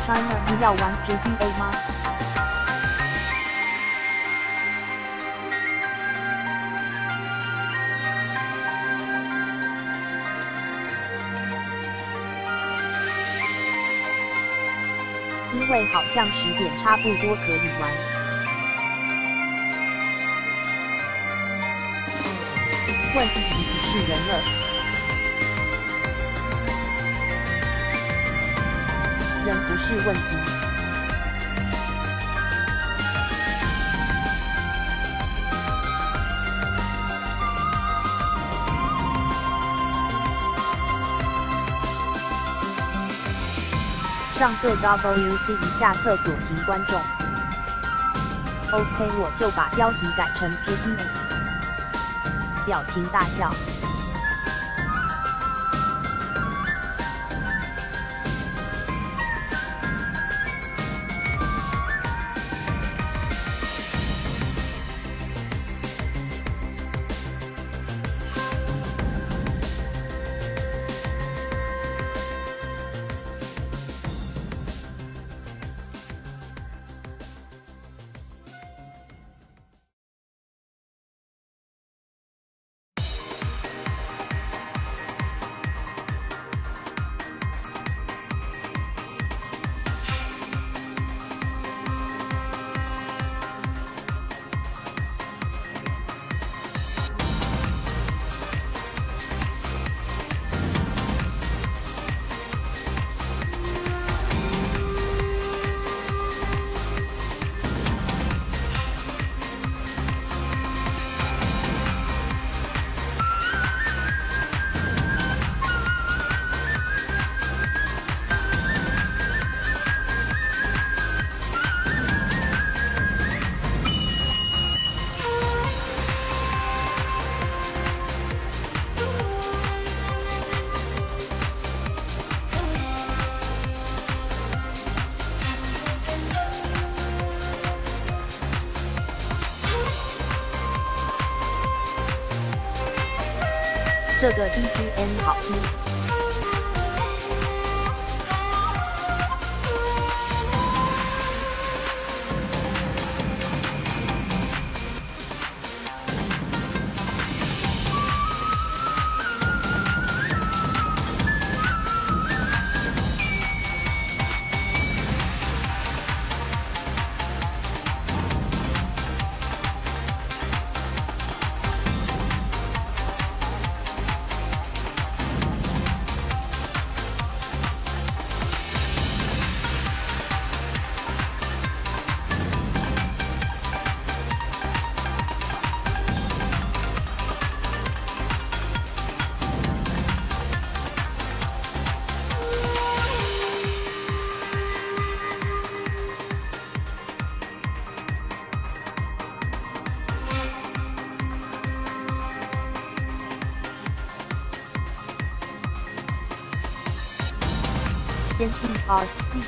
China， 你要玩 GTA 吗？因为好像10点差不多可以玩。问题不是人了，人不是问题。上个 WC 一下厕所型观众。OK， 我就把标题改成 GTA。表情大笑。这个 BGM 好听。先进 RC。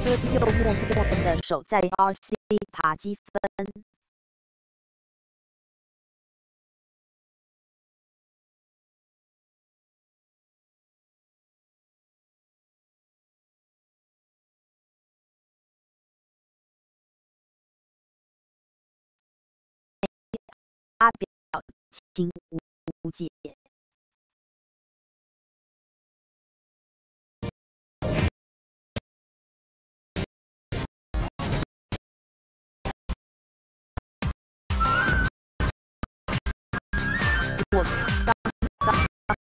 又默默地守在 RC 爬积分。他表情无解。我刚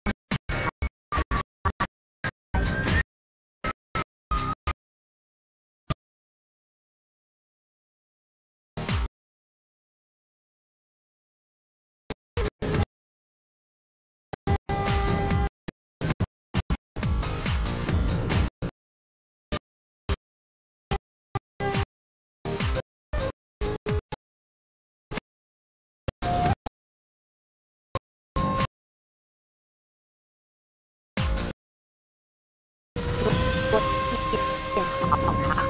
好卡。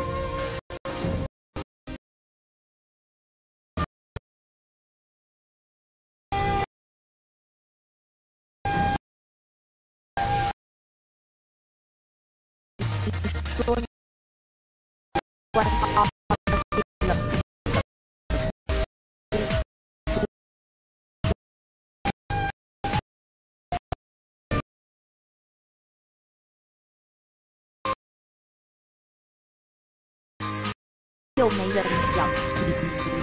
说关号了。又没人表情理解。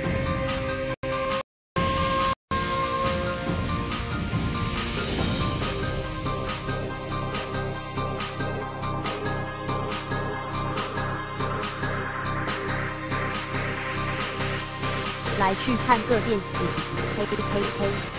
来去看个电子，嘿嘿嘿。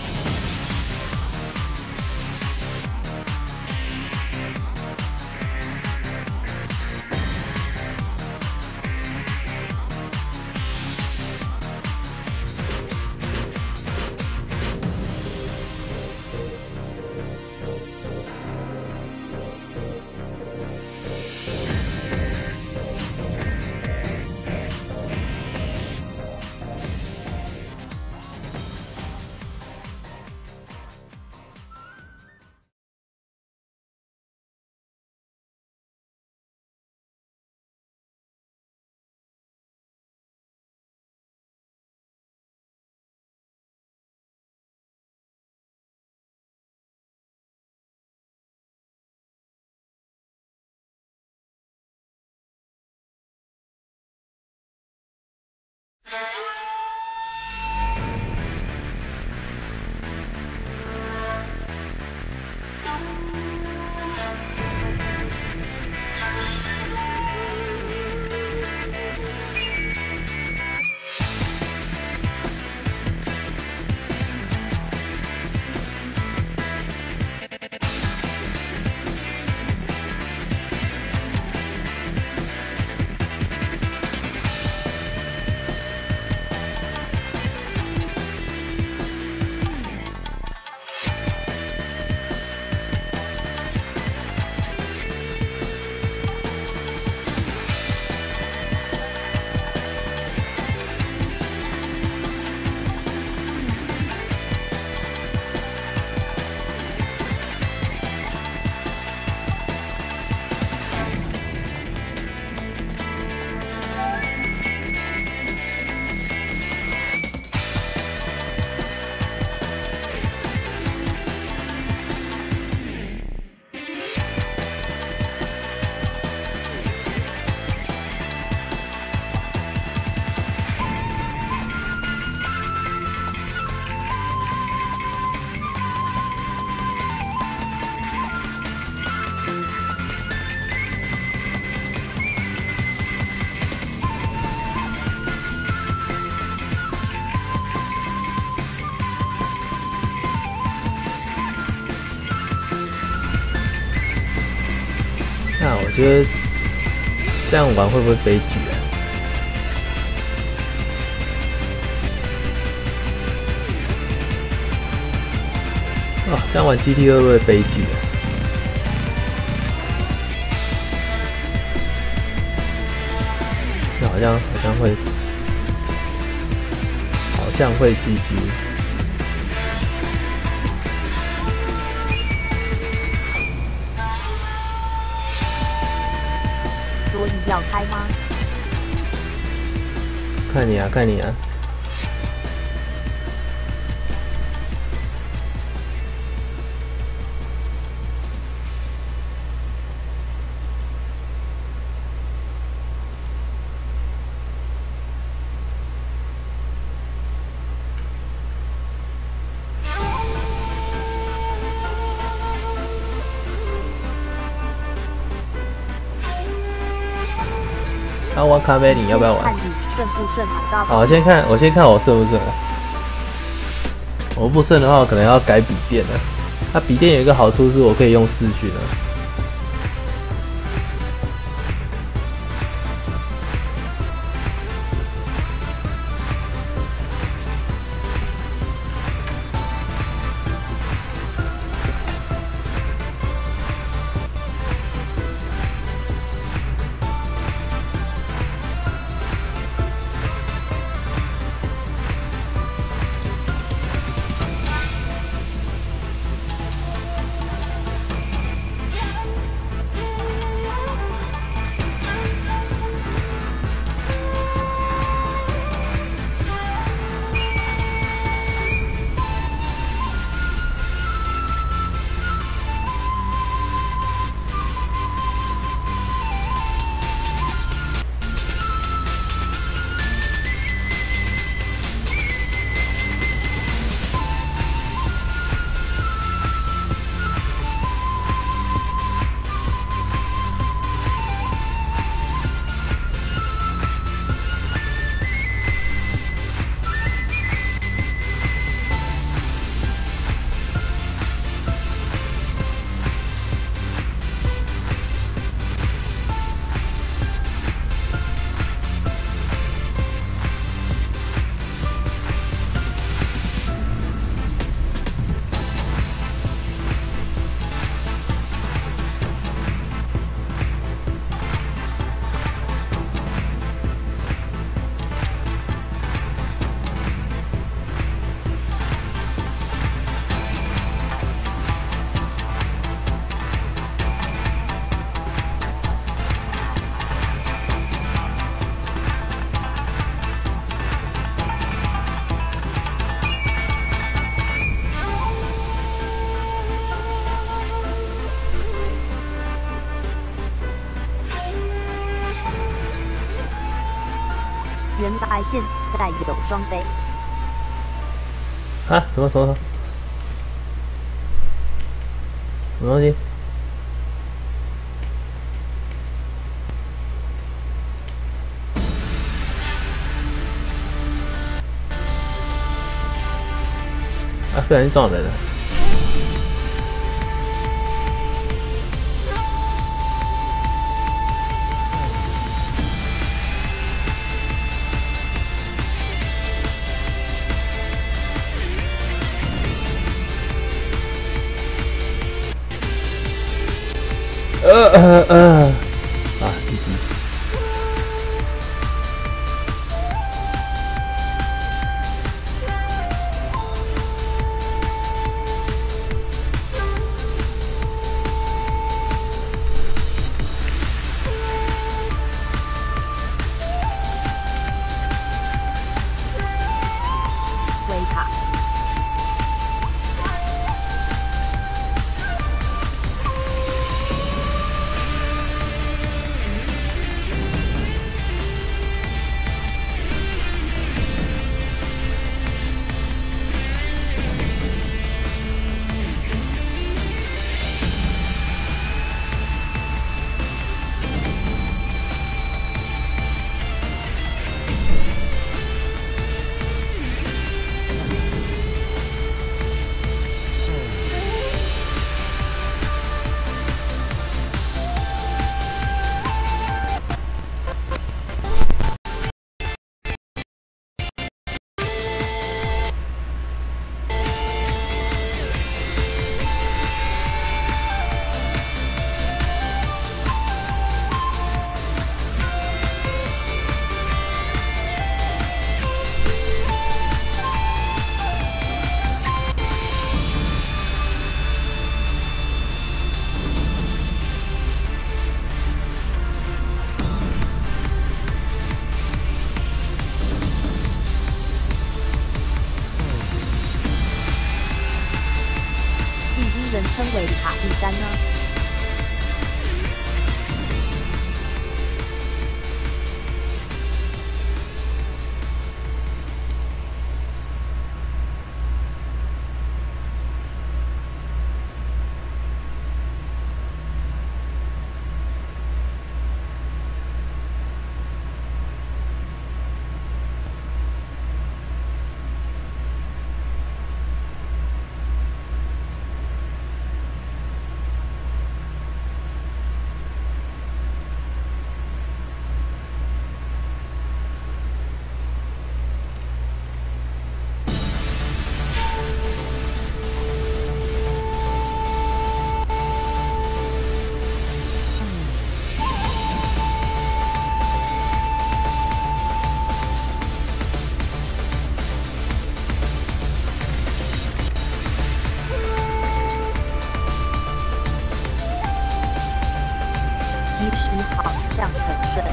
那我觉得这样玩会不会悲剧啊？哦，这样玩 GT2会不会悲剧啊？ 好像会 GG。 所以要开吗？ 看你啊，看你啊。那玩咖啡，你要不要玩？ 看你顺不顺啊？ 好，我先看我顺不顺啊。我不顺的话，我可能要改笔电了。它笔电有一个好处是我可以用视讯啊。 原来现在有双飞。 啊？什么东西？啊！不小心撞人了。啊，GG。 维卡。 第一人称为卡第三呢？其实好像很顺。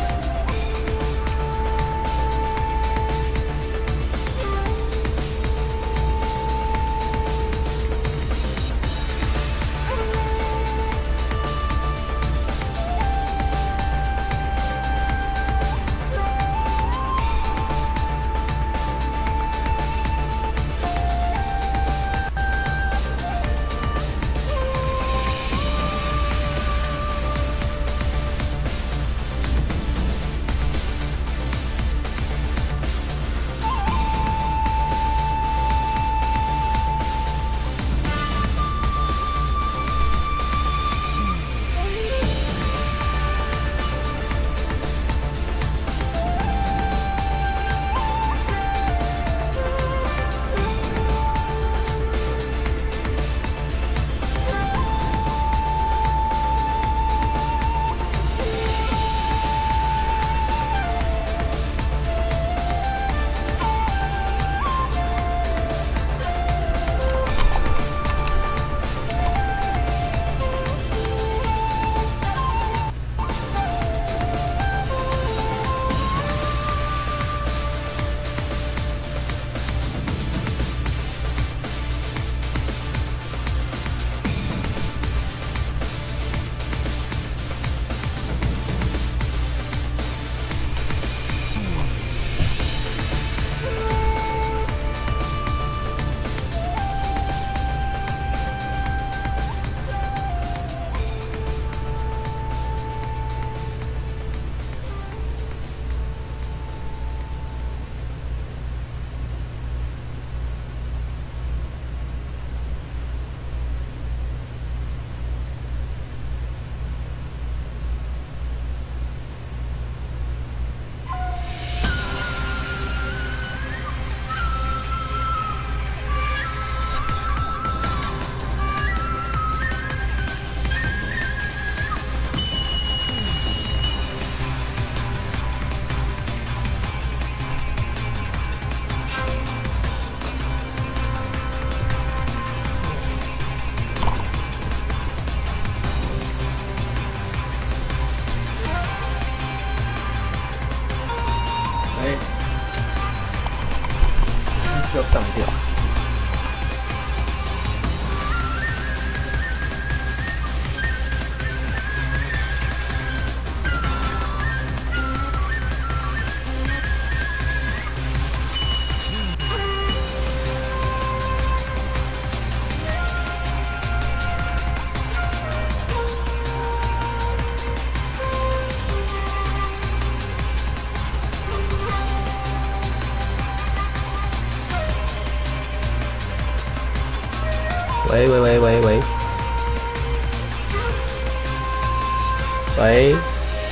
要上掉。喂喂喂喂喂，喂，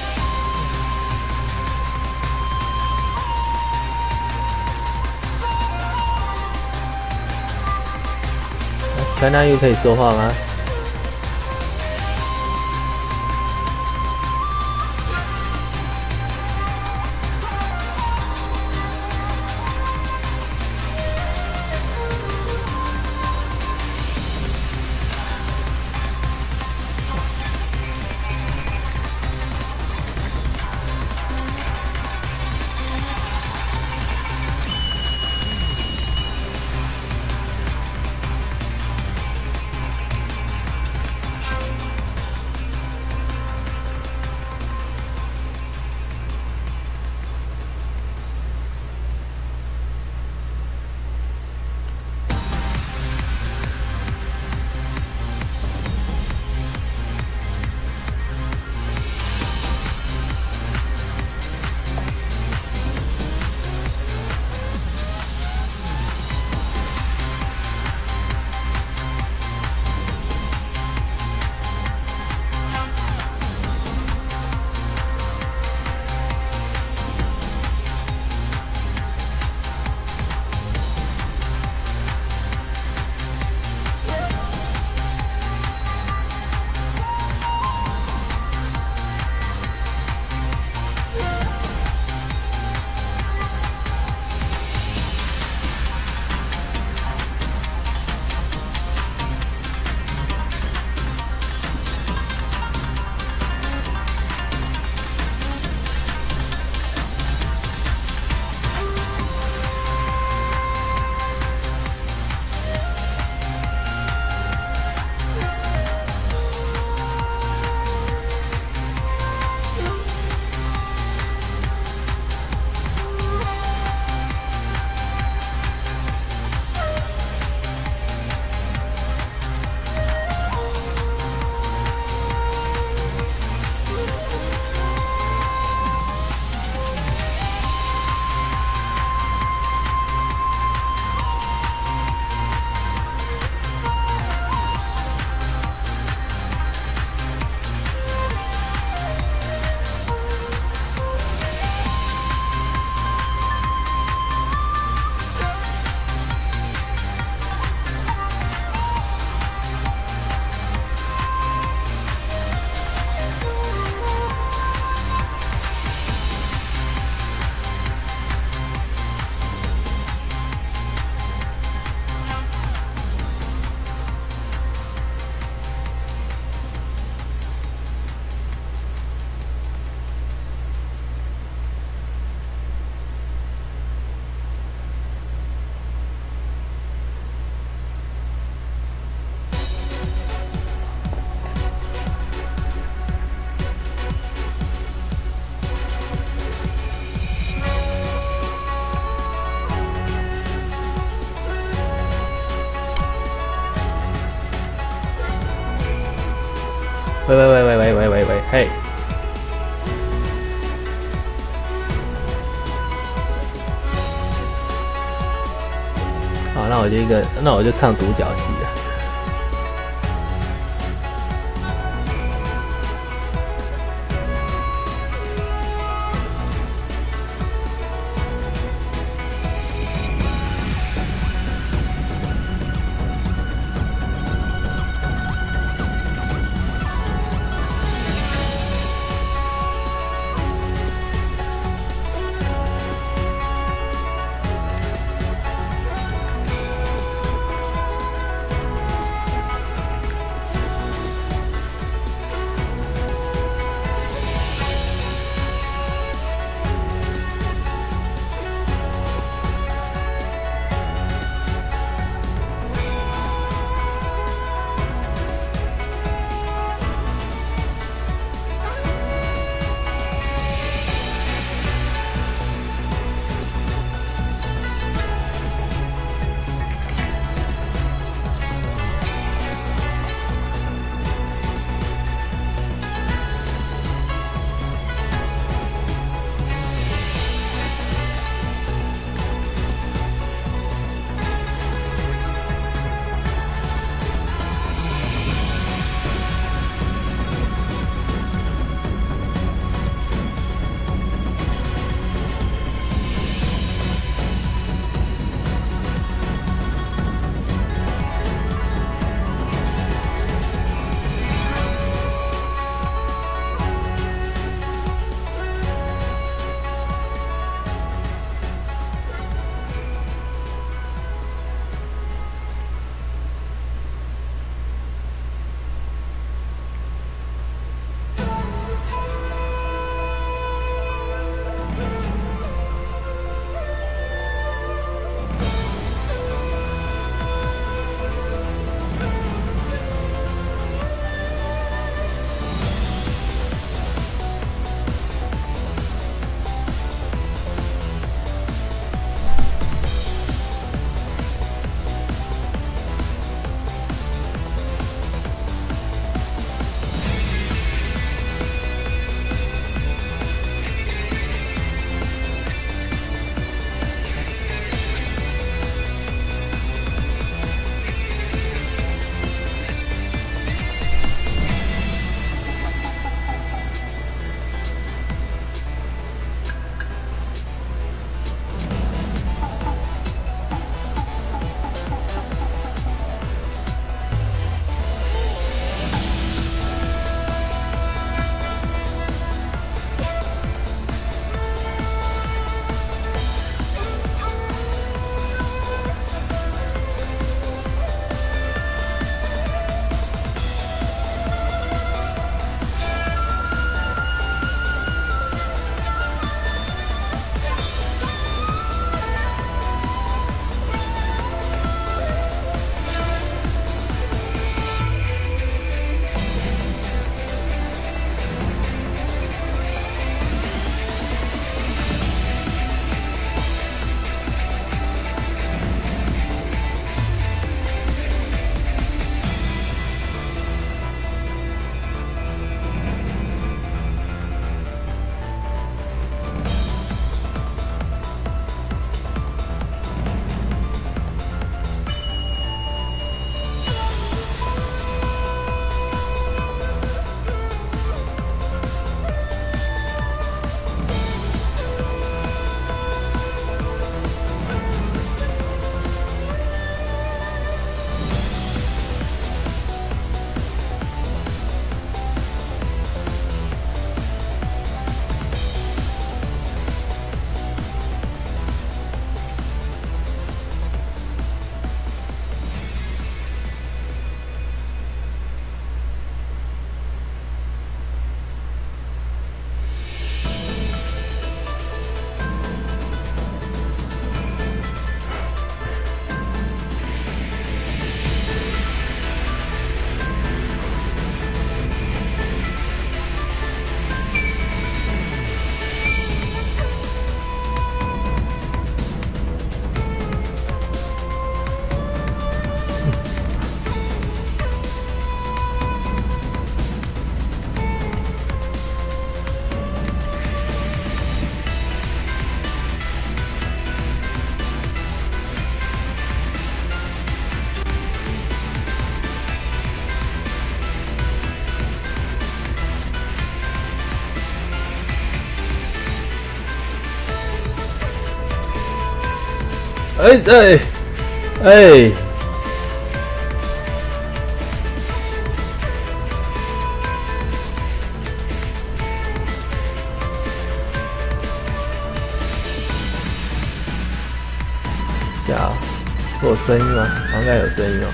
甘南玉可以说话吗？ 喂，嘿。好，那我就唱独角戏了。 哎！呀，有声音吗？应该有声音哦。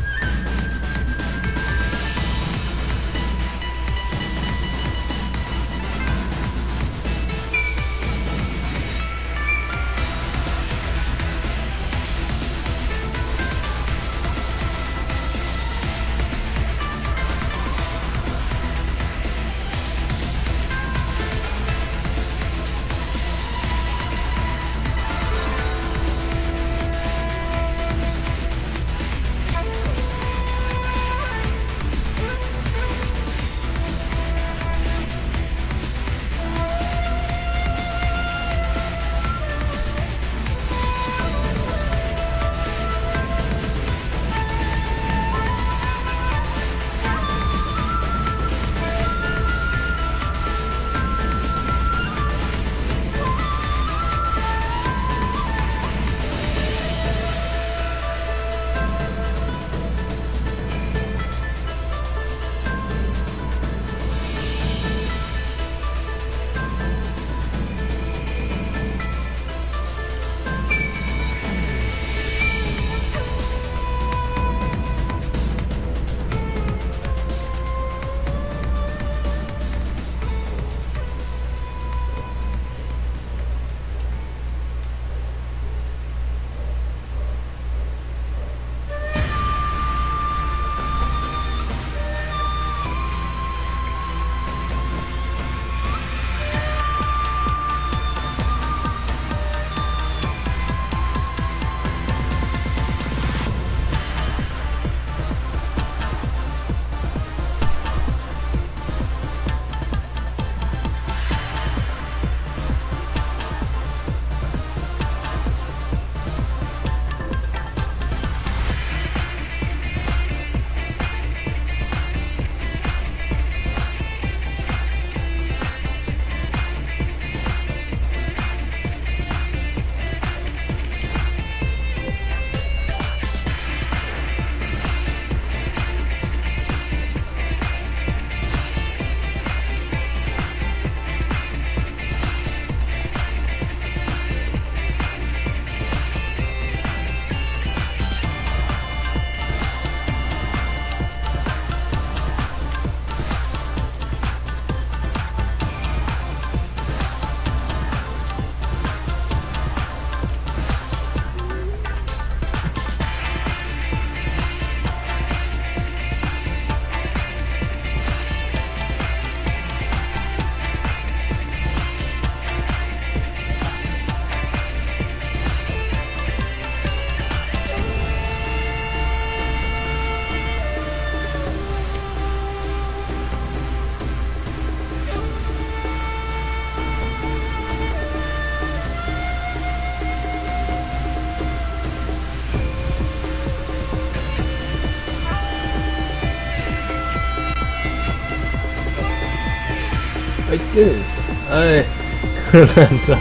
哎对，哎，乱撞。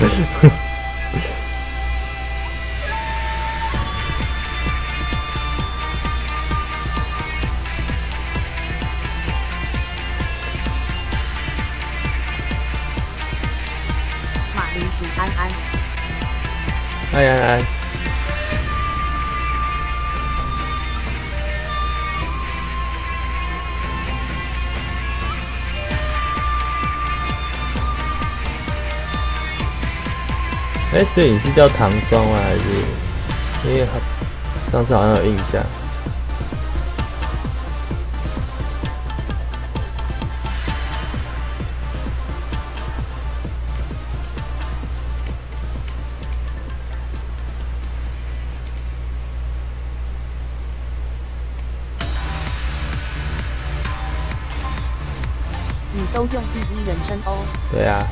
马铃薯安安， 安安安，哎，所以你是叫糖霜吗？还是因为上次好像有印象？ 你都用第一人称哦。 对啊。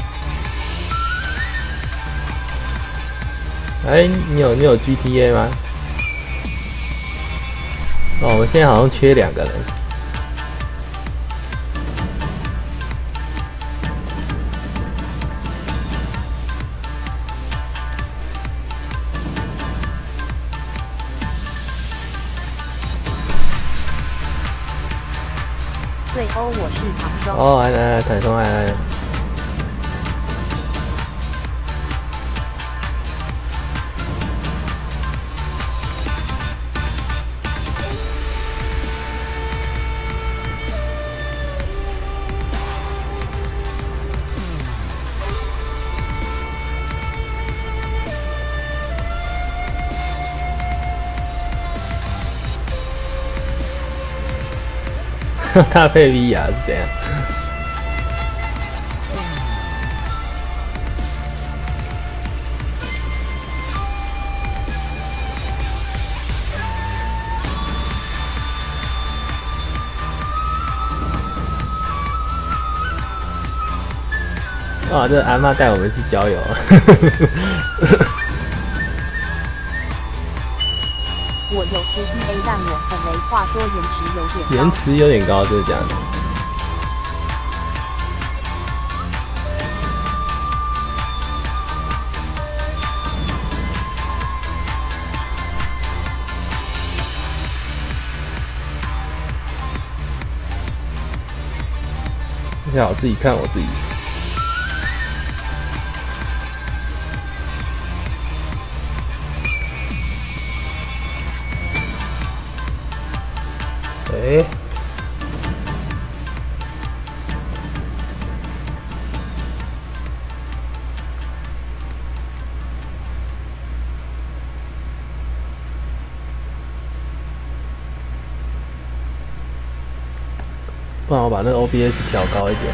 哎，你有 GTA 吗？哦，我们现在好像缺2个人。 对哦，我是唐双。 哦，来，坦松来。大配 V 啊是怎样？哇，这阿嬷带我们去郊游。 我有 TPA， 但我很雷。话说延迟有点高。 延迟有点高，就是这样的。现在我自己看我自己。哎，不然我把那个 OBS 调高一点。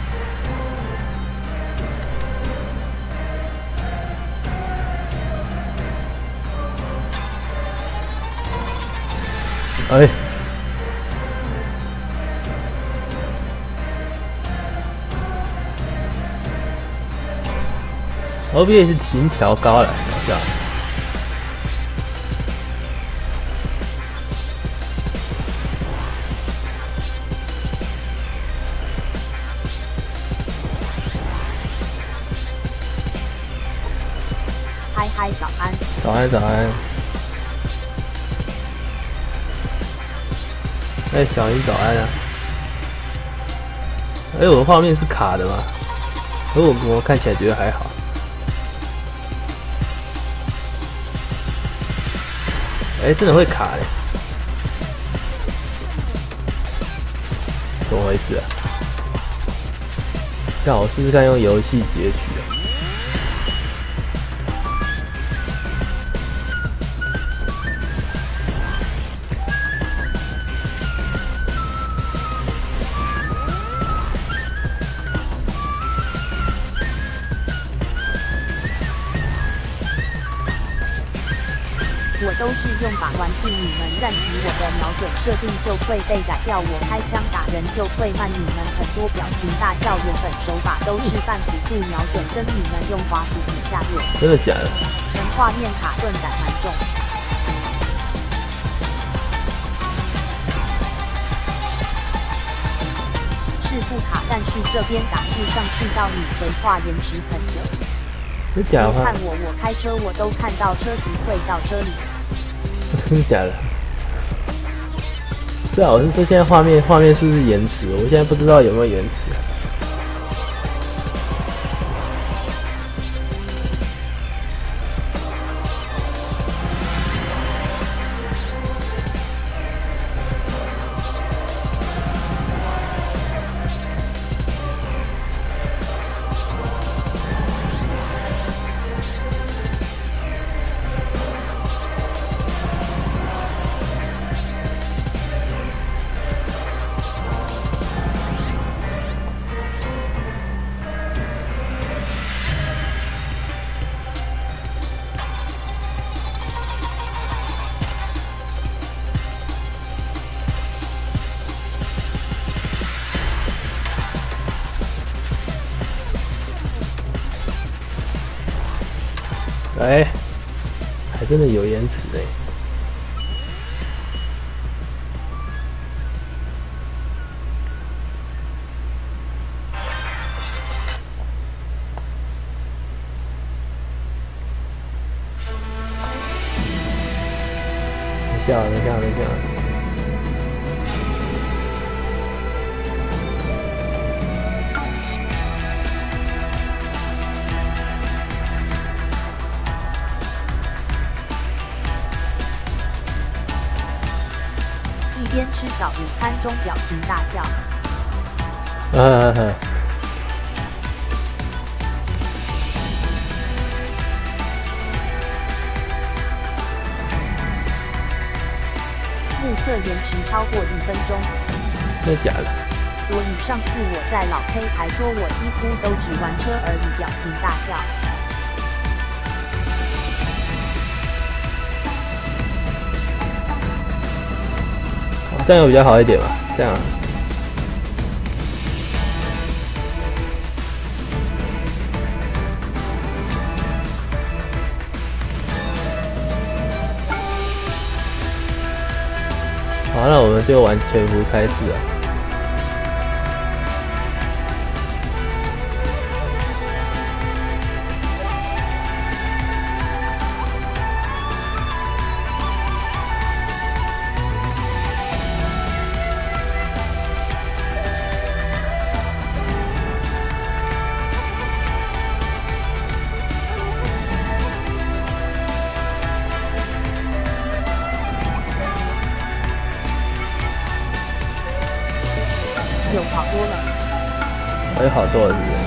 哎。OBS 已经调高了，好像。 嗨嗨，早安。 早安，早安。哎，小英早安啊！哎，我的画面是卡的嘛？可我看起来觉得还好。哎，真的会卡嘞！怎么回事啊？像我试试看用游戏截取啊。 我都是用把玩具，你们暂停我的瞄准设定就会被改掉，我开枪打人就会慢，你们很多表情大笑，原本手把都是半辅助瞄准，跟你们用滑鼠比下略。 真的假的？ 人画面卡顿感蛮重。是不卡，但是这边打不上去，到你回话延迟很久。 真的假的？ 看我开车，我都看到车子会到车里。 真的假的？是啊，我是说现在画面是不是延迟？我现在不知道有没有延迟啊。哎，还真的有延迟哎。等一下， 到午餐中表情大笑。目测延迟超过1分钟。 真的假的？ 所以上次我在老 K 还说我几乎都只玩车而已，表情大笑。 这样有比较好一点吧？这样。好，那我们就玩全服开始啊。 有好多了， 还有好多了，是不是？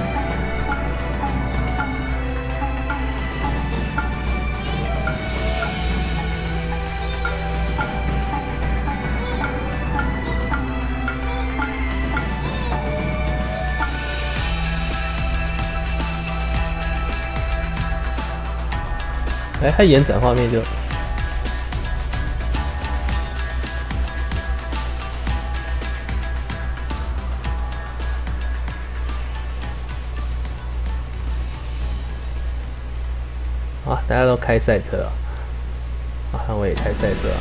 哎，它延展画面就。啊，大家都开赛车啊！啊，那我也开赛车啊。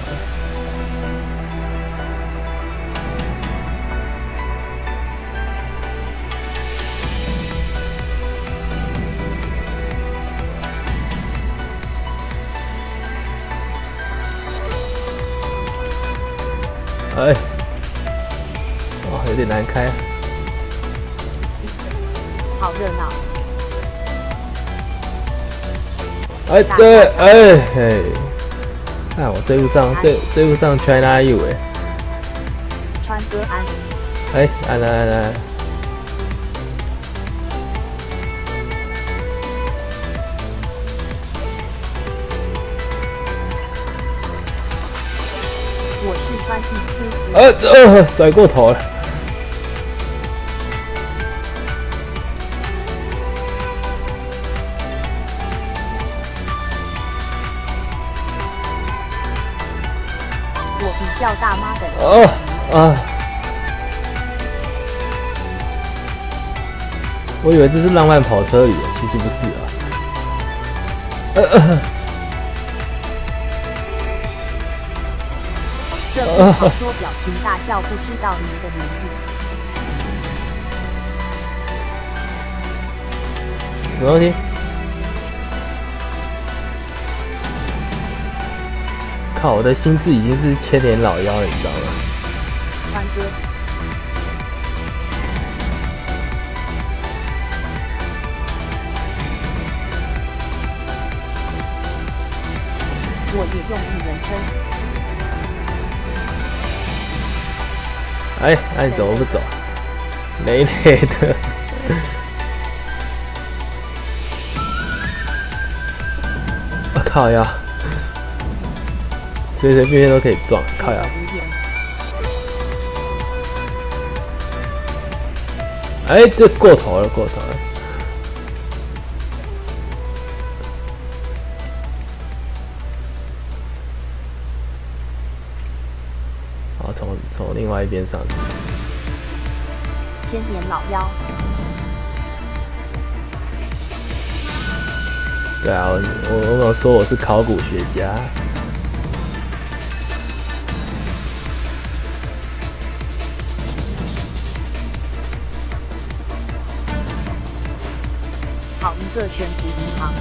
哎，哇，有点难开。 好热闹。 哎，对，哎嘿，看我追不上，追不上 China U 哎。 川哥安。 哎，安了安了。 我是川地 Q。 甩过头了。 我比较大妈的。 我以为这是浪漫跑车里的，其实不是啊。 这不好说，表情大笑，不知道您的年纪。 什么东西？靠，我的心智已经是千年老妖了，你知道吗？ 川哥。我也用一人称。 哎，那你走不走？累累的。我靠呀！随随便便都可以撞，靠呀！哎，这过头了，过头了。好，从另外一边上去。 千年老妖。 对啊，我有说我是考古学家。 好一个全图银行。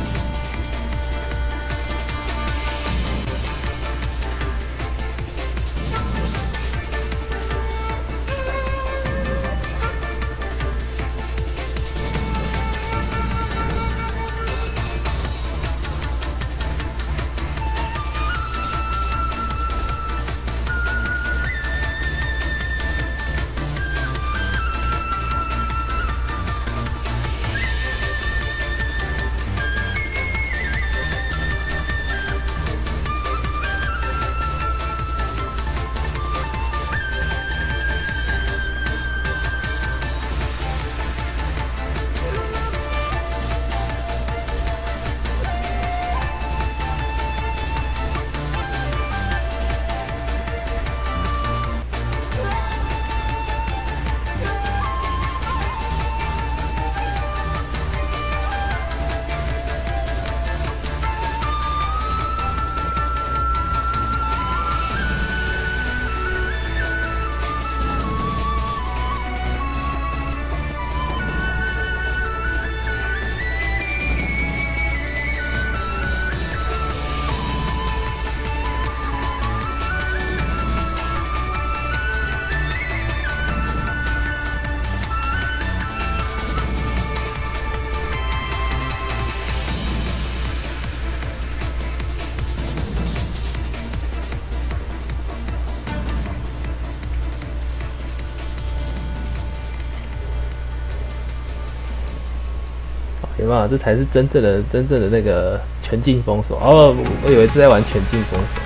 有没有？这才是真正的那个全境封锁。哦，我以为是在玩全境封锁。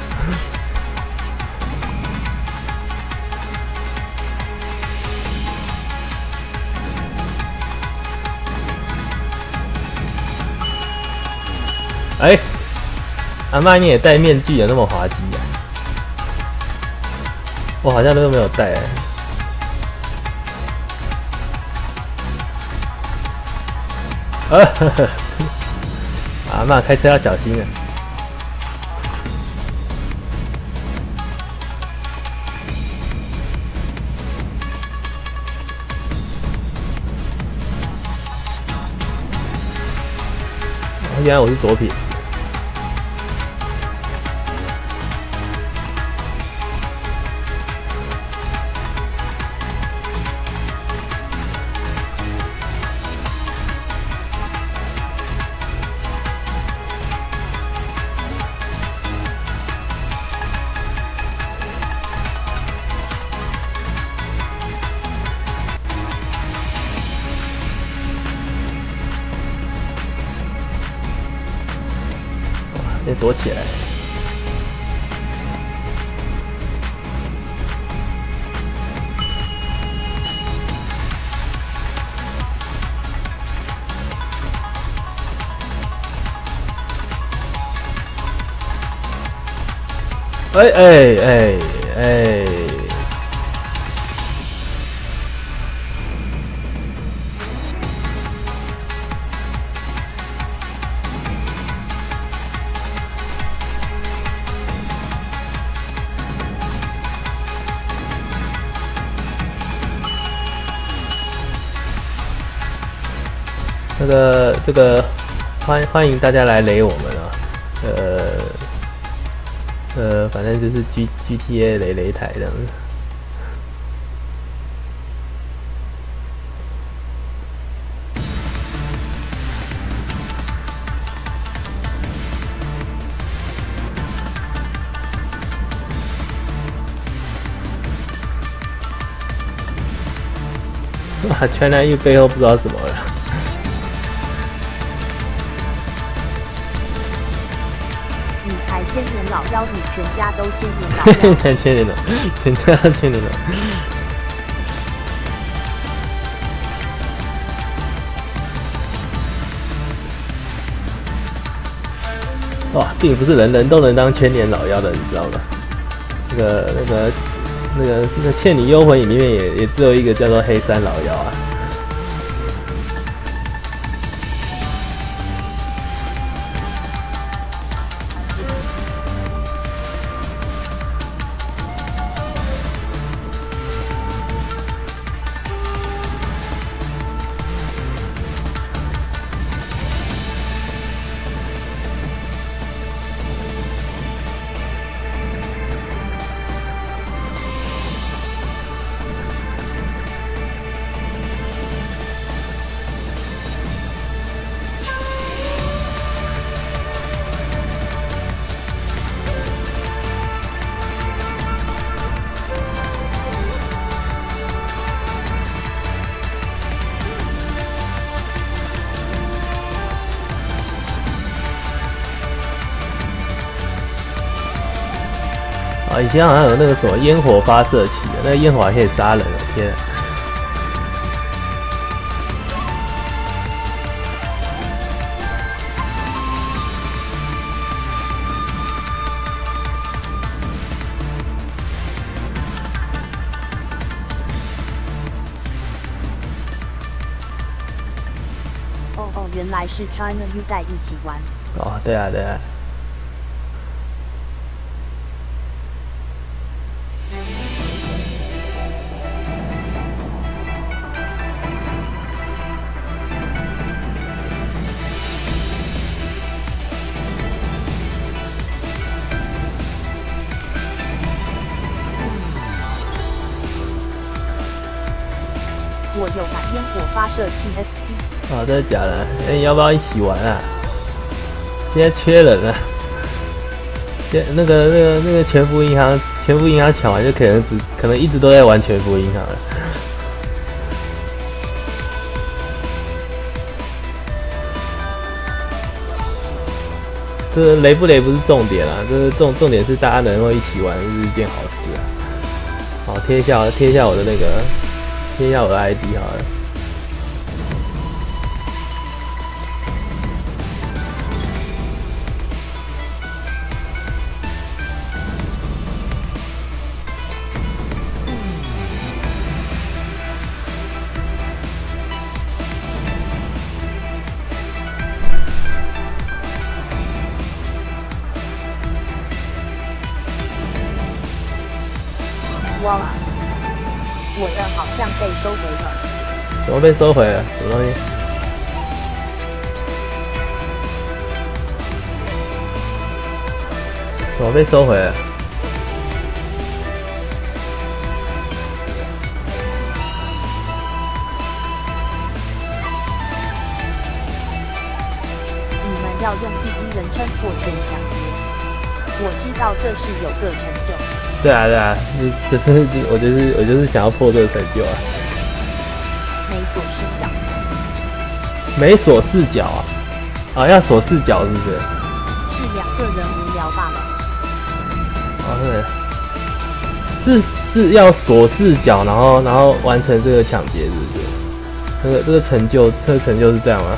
哎，阿嬷你也戴面具，有那么滑稽啊？我好像都没有戴哎。阿嬷开车要小心啊！原来我是左撇子。先躲起来。哎！这个欢迎大家来雷我们啊！反正就是 GTA 雷台这样子。哇，China U 背后不知道怎么了。 你才千年老妖，你全家都千年老妖。 才千年了，全家千年了。哇，并不是人人都能当千年老妖的，你知道吗？那个《倩女幽魂》里面也只有一个叫做黑山老妖啊。以前好像有那个什么烟火发射器的，那个烟火还可以杀人，天啊！ 哦，原来是 China U 在一起玩。 哦，对啊。 我有买烟火发射器 XP。 哦，真的假的？那你要不要一起玩啊？现在缺人啊！那个全福银行抢完就可能一直都在玩全福银行了。 这雷不雷不是重点啊，这是重点是大家能够一起玩是一件好事啊。好，贴一下我的那个，贴一下我的 ID 好了。 哇，我的好像被收回了。 怎么被收回了？什么东西？怎么被收回了？ 你们要用第一人称获全抢劫，我知道这是有个成就。 对啊，就是我就是想要破这个成就啊。没锁视角啊，啊要锁视角是不是？ 是2个人无聊罢了。 哦对，是要锁视角，然后完成这个抢劫是不是？这个成就是这样吗？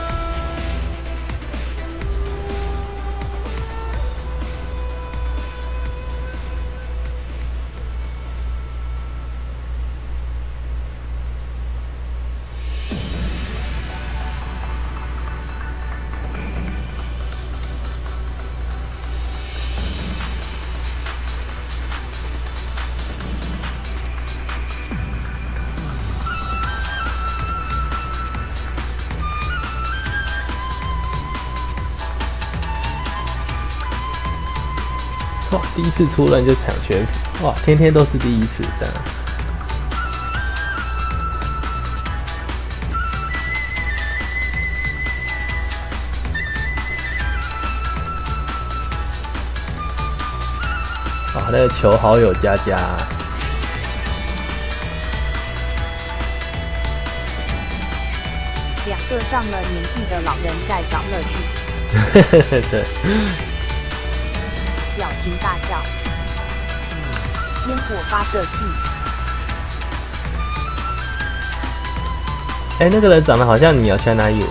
哇，第一次出任就抢全服，哇，天天都是第一次这样。哇，那个球好有加加啊。 2个上了年纪的老人在找乐趣。 对。 表情大笑，烟火发射器。 哎，那个人长得好像你哦，China You。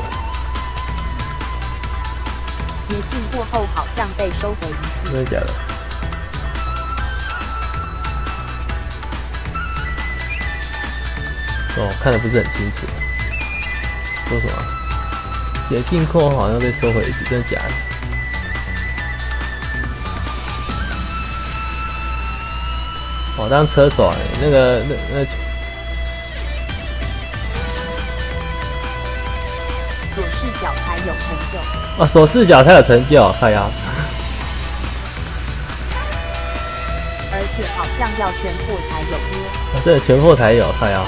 捷径过后好像被收回一次。 真的假的？哦，看得不是很清楚。说什么？捷径过后好像被收回一次，真的假的？我当车手那左视角才有成就。 哦，左视角才有成就，靠腰。 而且好像要全破才有约。 这全破才有，靠腰。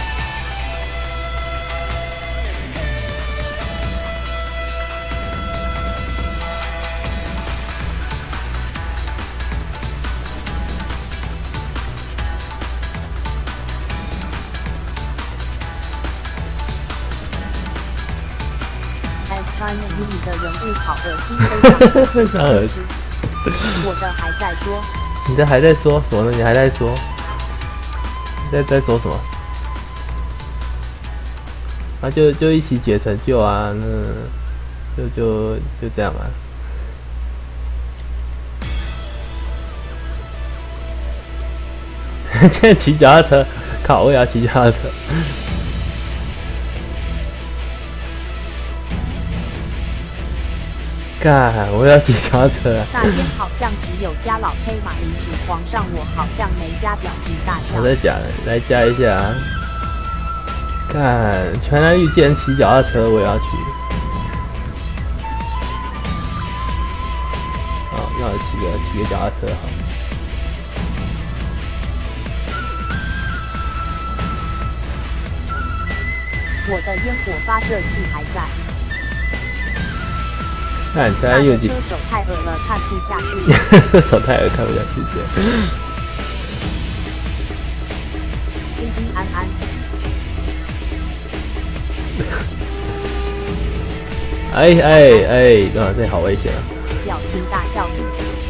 你的人物好恶心， 非常恶心。 我的还在说， 你的还在说什么呢？你还在说？你在说什么？啊，就一起解成就啊，那就这样啊。现在骑脚踏车，靠！我也要骑脚踏车。干！我要骑脚踏车啊！ 那天好像只有加老黑马铃薯皇上，我好像没加表情大笑。 我在加了，来加一下。干！全来遇见骑脚踏车，我也要去。好，那我骑个脚踏车好。 我的烟火发射器还在。 那你现在又车手太恶了，看不下去。 手太恶，看不下去这样。 平平安安。 哎，哇，这好危险啊！ 表情大效应。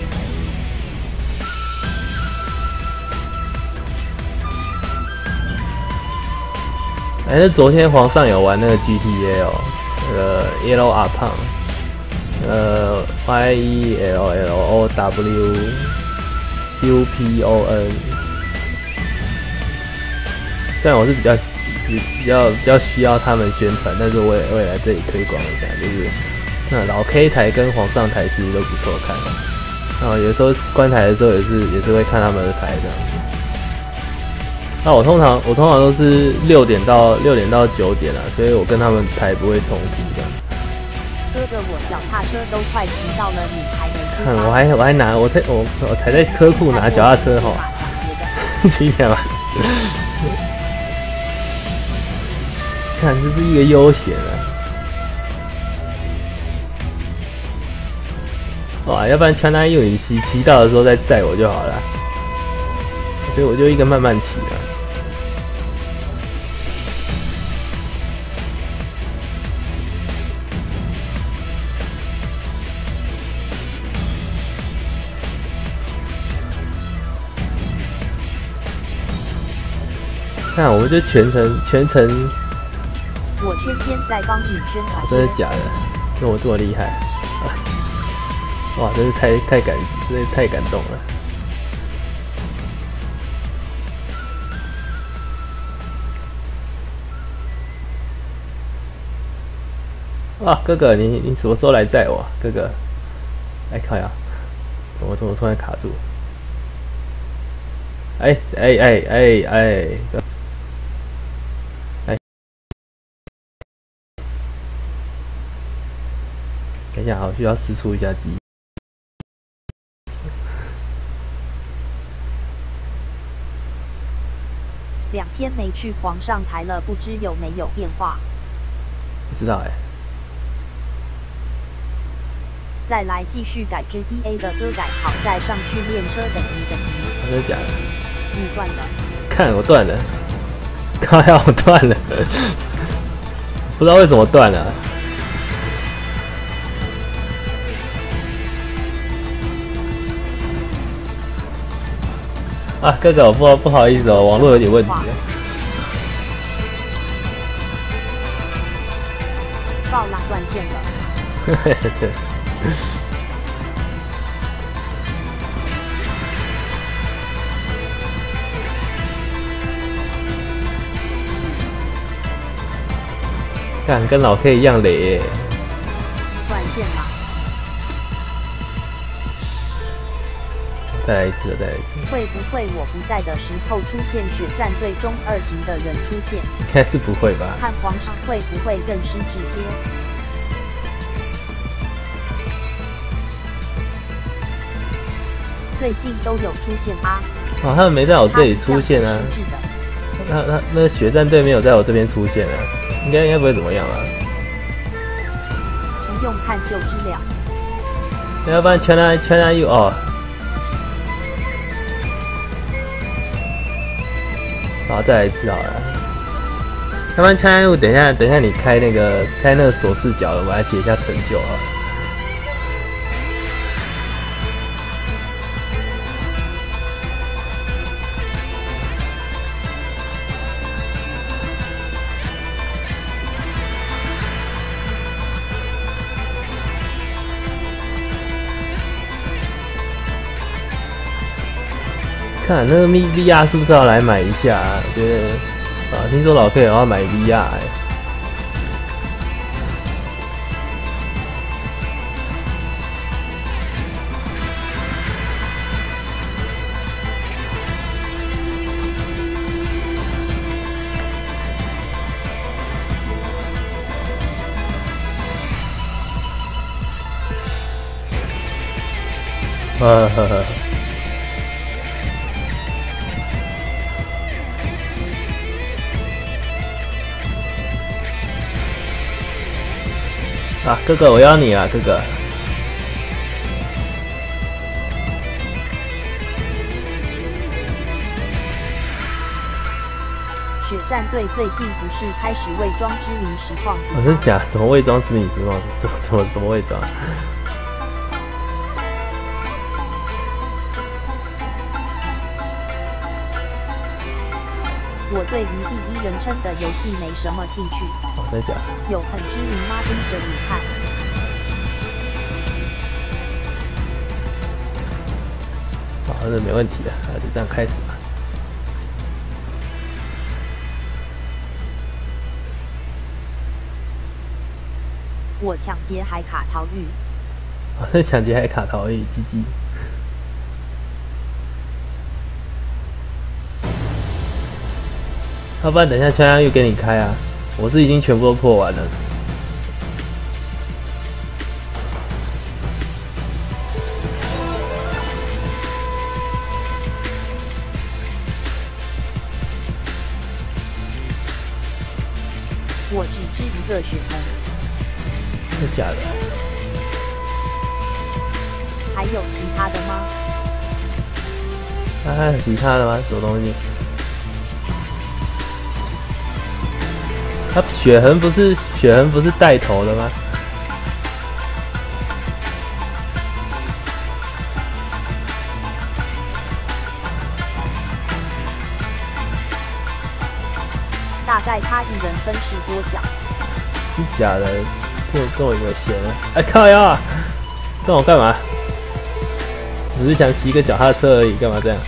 哎，那昨天皇上有玩那个 GTA 哦，那个 Yellow Upon，YELLOWUPON。虽然我是比较需要他们宣传，但是我也来这里推广一下，就是那老 K 台跟皇上台其实都不错看。然后有时候关台的时候也是会看他们的台这样子。那我通常都是6点到9点啊，所以我跟他们台不会冲突这样。 哥哥，我脚踏车都快骑到了，你还没出看发？ 我还拿我才在科库拿脚踏车哈，骑起来吧。看这是一个悠闲啊。哇，要不然强南有你骑到的时候再载我就好了，所以我就一个慢慢骑啊。看，我们就全程。 我天天在帮你宣传。 真的假的？那我这么厉害？哇，真是真是太感动了。哇，哥哥，你什么时候来载我？哥哥，哎靠呀，怎么突然卡住？哎，等一下，我需要试出一下机。 2天没去皇上台了，不知有没有变化？ 不知道哎。 再来继续改 GTA 的歌改好，再上去练车，等你。 真的假的？ 你断了。 看我断了，靠呀，我断了，不知道为什么断了。啊，哥哥，不好意思哦，网络有点问题。 爆了，断线了。 对。看，跟老 K 一样累耶。 断线了。 再来一次。 会不会我不在的时候出现血战队中2型的人出现？ 应该是不会吧？ 看皇上会不会更失智些？最近都有出现啊。 哦，他们没在我这里出现啊。那血战队没有在我这边出现啊，应该不会怎么样啊。 不用看就知了。 要不然China U 哦。好，再来一次好了。要不然China U，等一下你开那个锁视角，我来解一下成就啊。看那个VR 是不是要来买一下啊？我觉得啊，听说老 K 要买 VR 哎。呵呵。啊，哥哥，我要你啊，哥哥！ 血战队最近不是开始伪装知名实况组？ 我是假，怎么伪装知名实况组？怎么伪装？ 我对于第一人称的游戏没什么兴趣。 哦，真的假的？ 有很知名吗？盯着你看。 好，那没问题的，那就这样开始吧。 我抢劫还卡逃狱。 啊，这抢劫还卡逃狱，鸡鸡。要不然等一下枪枪又给你开啊！我是已经全部都破完了。 我只知一个血盆。 真的假的？ 还有其他的吗？ 啊，其他的吗？什么东西？他血痕不是带头的吗？ 大概他一人分饰多角。 是假的，这么有闲啊！哎，靠腰啊！这我干嘛？只是想骑个脚踏车而已，干嘛这样？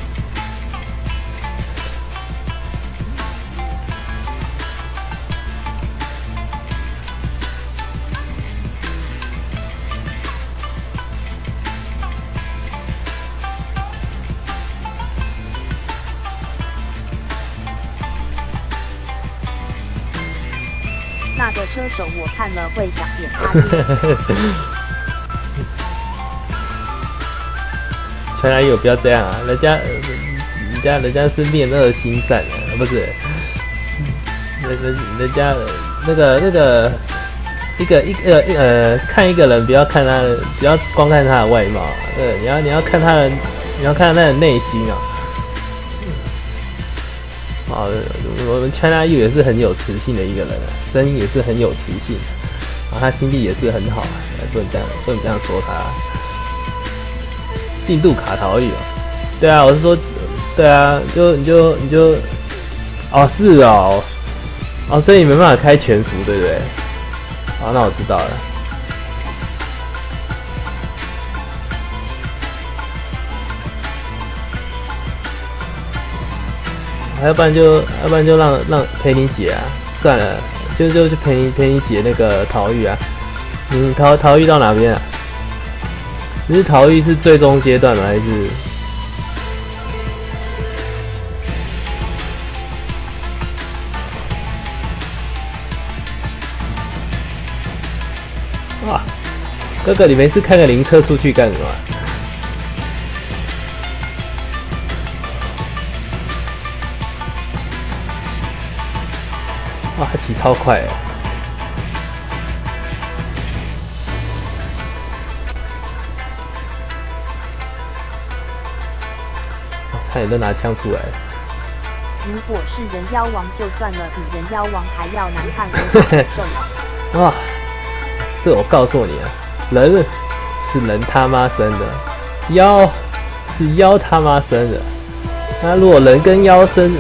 那个车手我看了会想点他耶。 全来有不要这样啊！人家是面恶心善啊，不是？人家那个看一个人不要看他，不要光看他的外貌，你要看他的，你要看他的内心啊。啊，我们 China U 也是很有磁性的一个人啊，声音也是很有磁性，啊，他心地也是很好啊，不能这样说他。进度卡逃狱哦，对啊，我是说，对啊，你就，哦是哦，哦，所以你没办法开全服，对不对？好，那我知道了。要不然就让陪你解啊，算了，就陪你解那个逃狱啊。你逃狱到哪边啊？你是逃狱是最终阶段吗？还是？哇，哥哥，你没事开个灵车出去干什么？哇，他骑超快哎！差点都拿枪出来了。 如果是人妖王就算了，比人妖王还要难看，我好受了。 哇，这我告诉你啊，人是人他妈生的，妖是妖他妈生的。那如果人跟妖生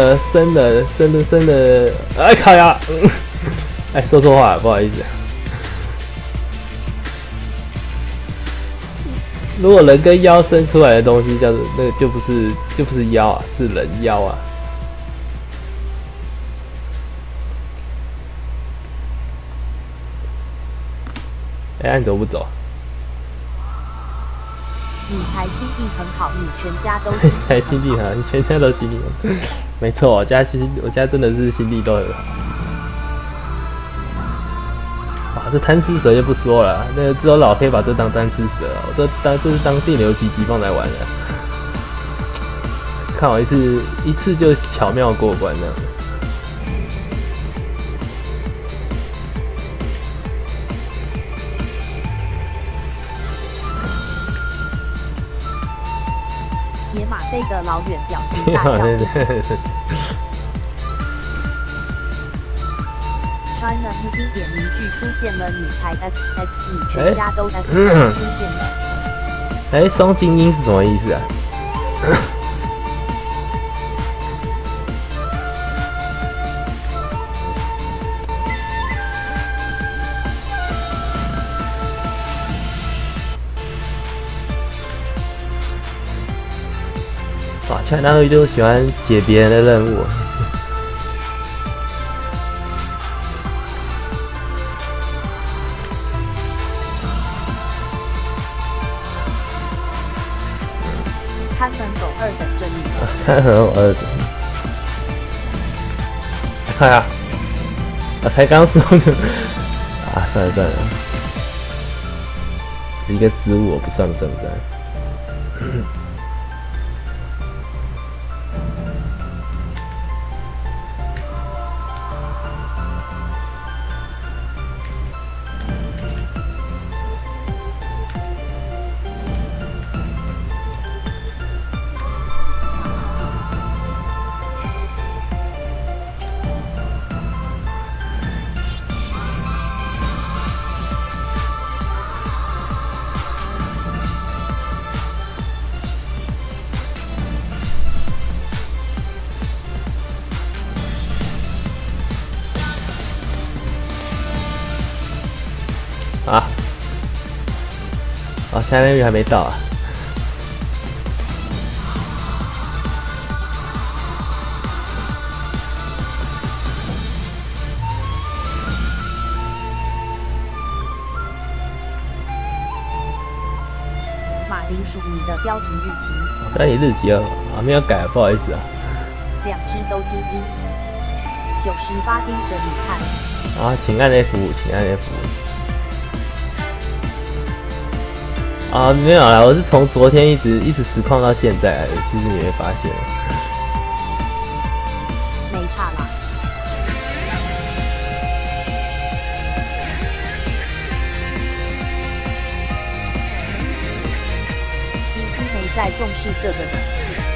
的，哎靠呀！哎，说错话了，不好意思。如果人跟妖生出来的东西叫做那个就不是妖啊，是人妖啊。哎，你走不走？ 你才心地很好，你全家都心地才心地很好，你全家都心地很好。没错，我家真的是心地都很好。哇，这贪吃蛇就不说了，那个只有老 K 把这当贪吃蛇，我这是当电流击放来玩的。看我一次就巧妙过关这样。 野马飞得老远，表情大笑。穿了经典名句出现了，你才 XX， 你全家都 XX 出现了。 哎，双精英是什么意思啊？ China U 就喜欢解别人的任务。 看门狗2等着你。 看门狗2等。看呀，才刚说就，算了算了，一个失误，我不算。现在那边还没到啊。 马铃薯，你的标题日期。 那你日期没有改，不好意思啊。 2只都精英，98盯着你看。 请按 F5，请按 F5。没有啦，我是从昨天一直实况到现在，其实你会发现， 没差啦。你没在重视这个呢。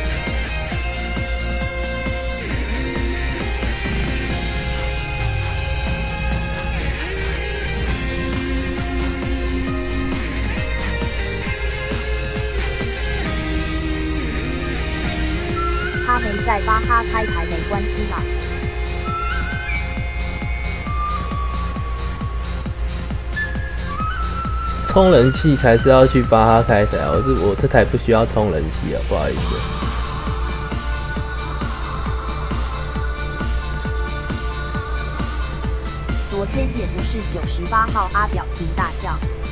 他没在巴哈开台没关系啦。 充人气才是要去巴哈开台，我这台不需要充人气啊，不好意思。 昨天也不是98号啊，表情大笑。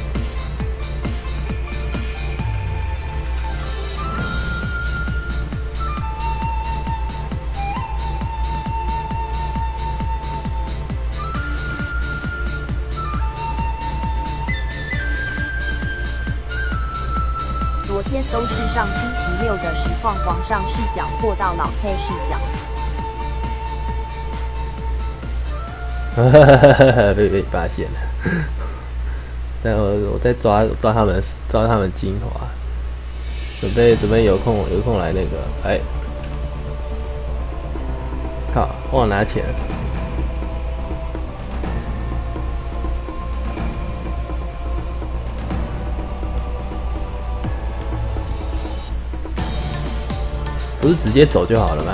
昨天都是上星期6的实况皇上视角破到老 K 视角。 被发现了。但我在抓他们精华，准备有空来那个，靠，忘了拿钱。不是直接走就好了吗？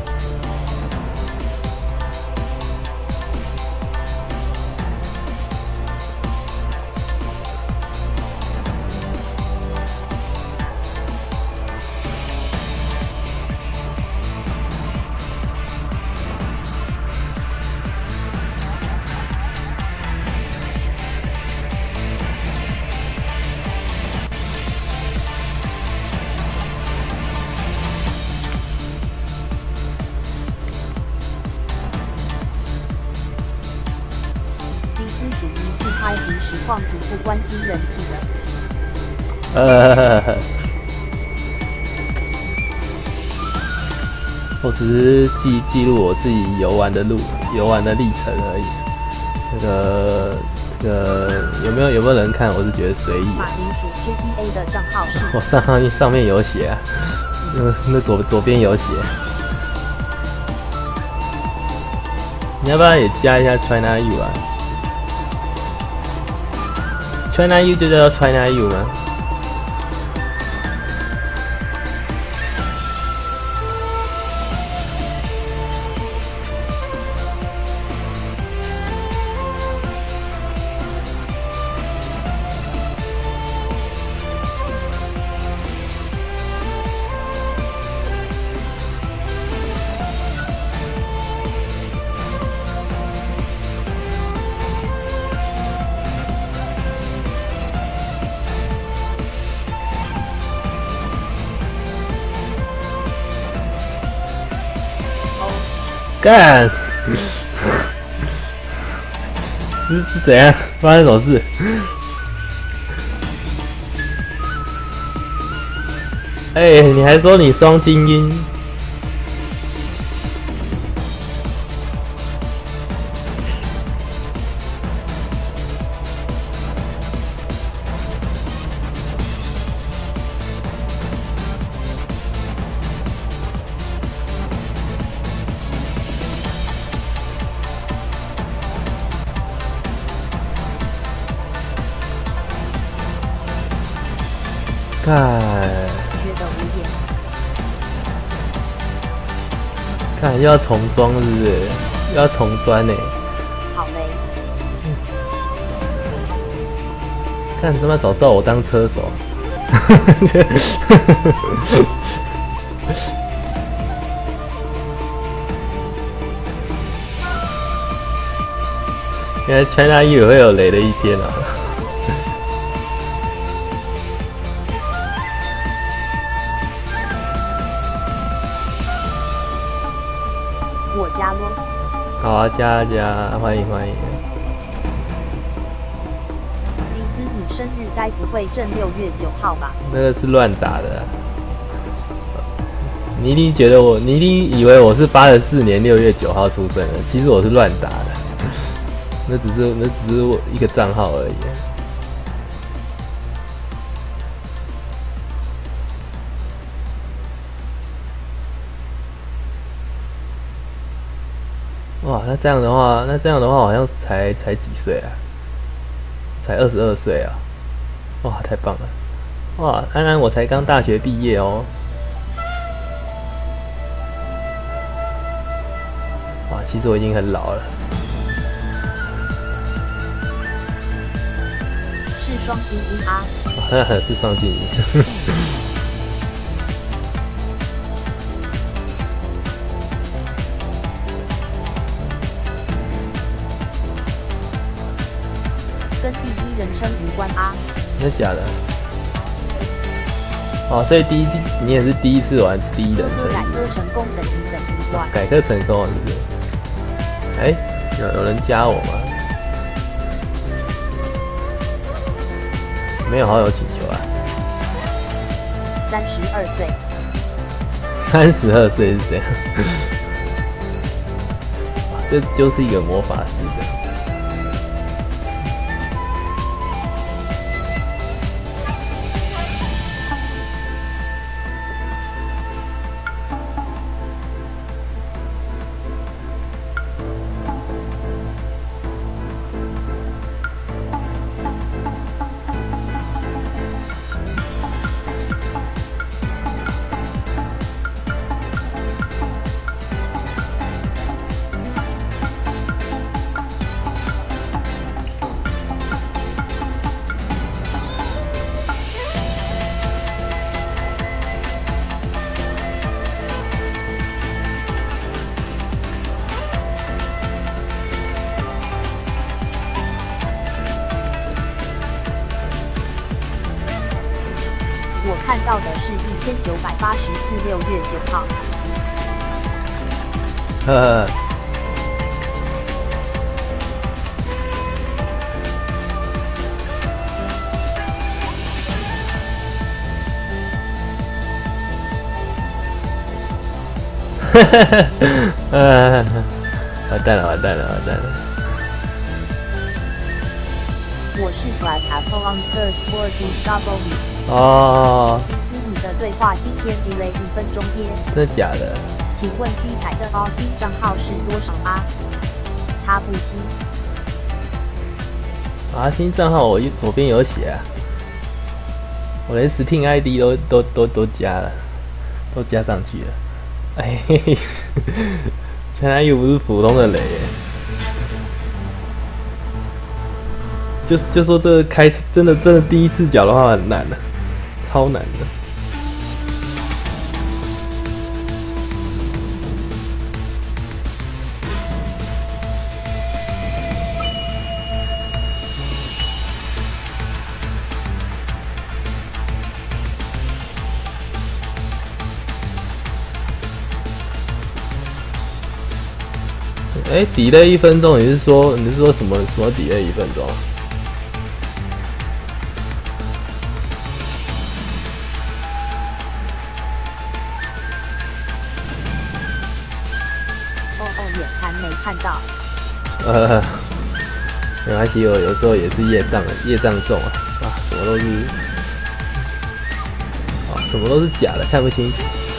开平实况主不关心人气的。 我只是记录我自己游玩的历程而已。这个有没有人看？我是觉得随意。 马铃薯 GTA 的账号是。 我上面有写啊，那左边有写。你要不要也加一下 China U 啊？China U 就叫 China U 吗？ 干，是怎样？发生什么事？哎、你还说你双精英？看， 觉得无言。 看又要重装是不是？又要重钻呢、 好雷， 看他妈早知道我当车手。原来China也会有雷的一天啊！ 我加咯。 好啊，加，欢迎欢迎。 黎姿，你生日该不会正6月9号吧？ 那个是乱打的、啊。你一定觉得你一定以为我是84年6月9号出生的，其实我是乱打的。那只是我一个账号而已。哇，那这样的话，好像才几岁啊？才22岁啊！哇，太棒了！哇，安安，我才刚大学毕业哦。哇，其实我已经很老了。 是双精英啊！ 是双精英。 跟第一人称无关啊！ 真的假的？哦，所以你也是第一次玩第一人称。 改科成功等于等于怪。 改科成功了是不是？哎、有人加我吗？没有好友请求啊。 32岁。 32岁是这样。这就是一个魔法师的。 我看到的是1984 6月9号。 完蛋了！ 我是 Black Apple _Sporty W。 哦， 黎姿，你的对话今天 delay 1分钟耶。 真的假的？ 请问 P 彩的凹新账号是多少啊？他不新。 啊，新账号我左边有写啊，我连 Steam ID 都加了，都加上去了。哎嘿嘿，现在又不是普通的雷耶。就说这个开真的第一视角的话很难的、超难的。 哎，delay 1分钟，你是说什么delay 1分钟？ 眼看没看到。 没关系，我有时候也是业障重啊，什么都是什么都是假的，看不清楚。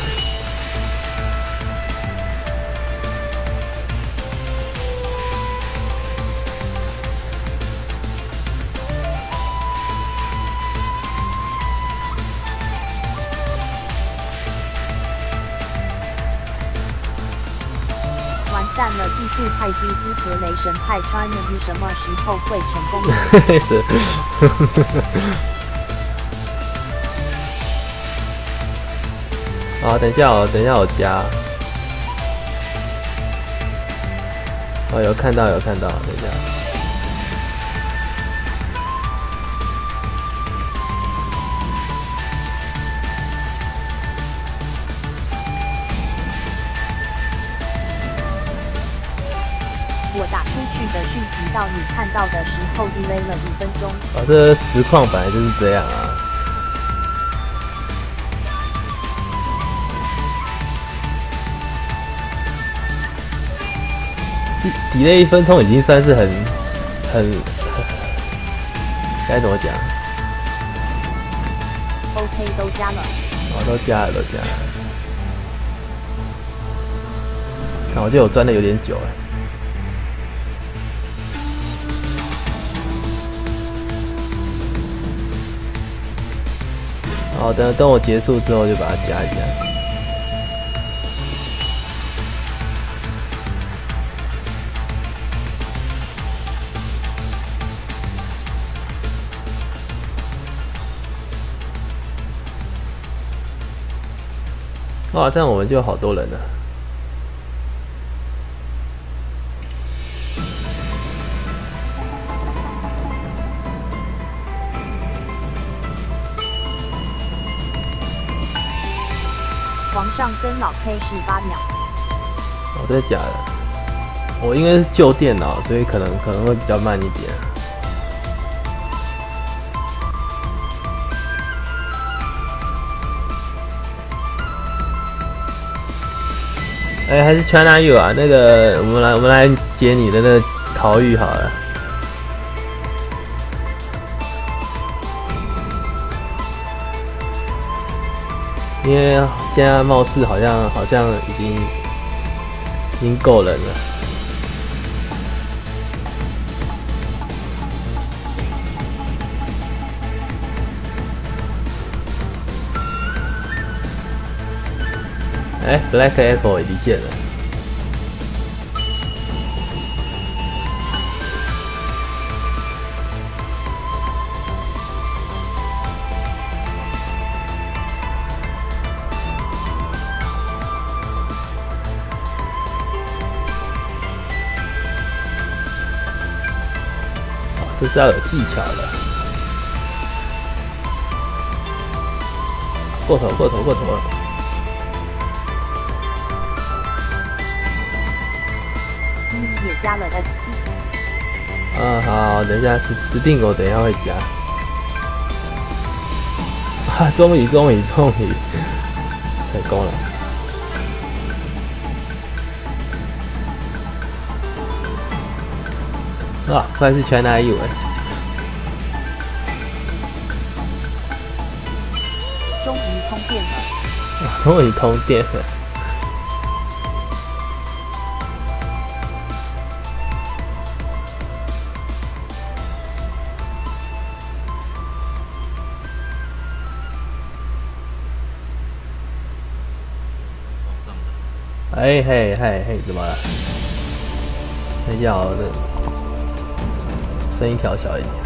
完蛋了，技术派基斯和雷神派 China 什么时候会成功？ 好，等一下我加。有看到，等一下。 我打出去的讯息到你看到的时候 delay 了1分钟。 这实况本来就是这样啊。delay 1分钟已经算是很该怎么讲 ？OK， 都加了。 都加了。看，我觉得我钻的有点久哎。好，等我结束之后就把它加一下。哇，这样我们就好多人了。 皇上跟老 K 18秒。 真的假的？我应该是旧电脑，所以可能会比较慢一点。还是 China U 啊？那个，我们来解你的那个逃狱好了。因为现在貌似好像已经够人了。Black Apple 也离线了。这是要有技巧的。过头了。 也加了 XP。 好，等一下指定我等一下会加。终于成功了。果然是 China U 终于通电了。 终于通电了。嘿，怎么了？等一下，我的声音调小一点。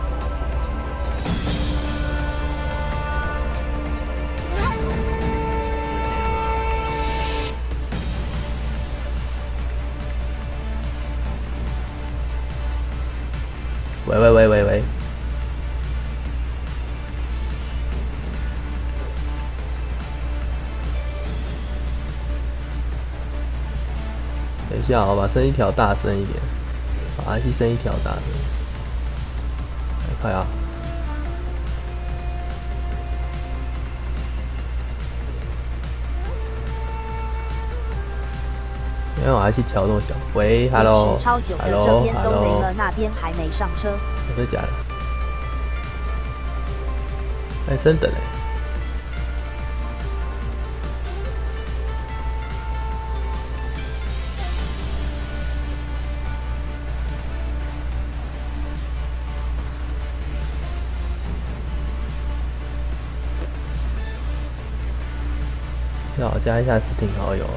喂。等一下，好吧，升一条大声一点，把 RC 升一条大声，快啊！因为我还去调那么小。喂 ，Hello，Hello，Hello， 这边都没了，那边还没上车。 真的假的？还真的嘞。最好加一下Steam好友。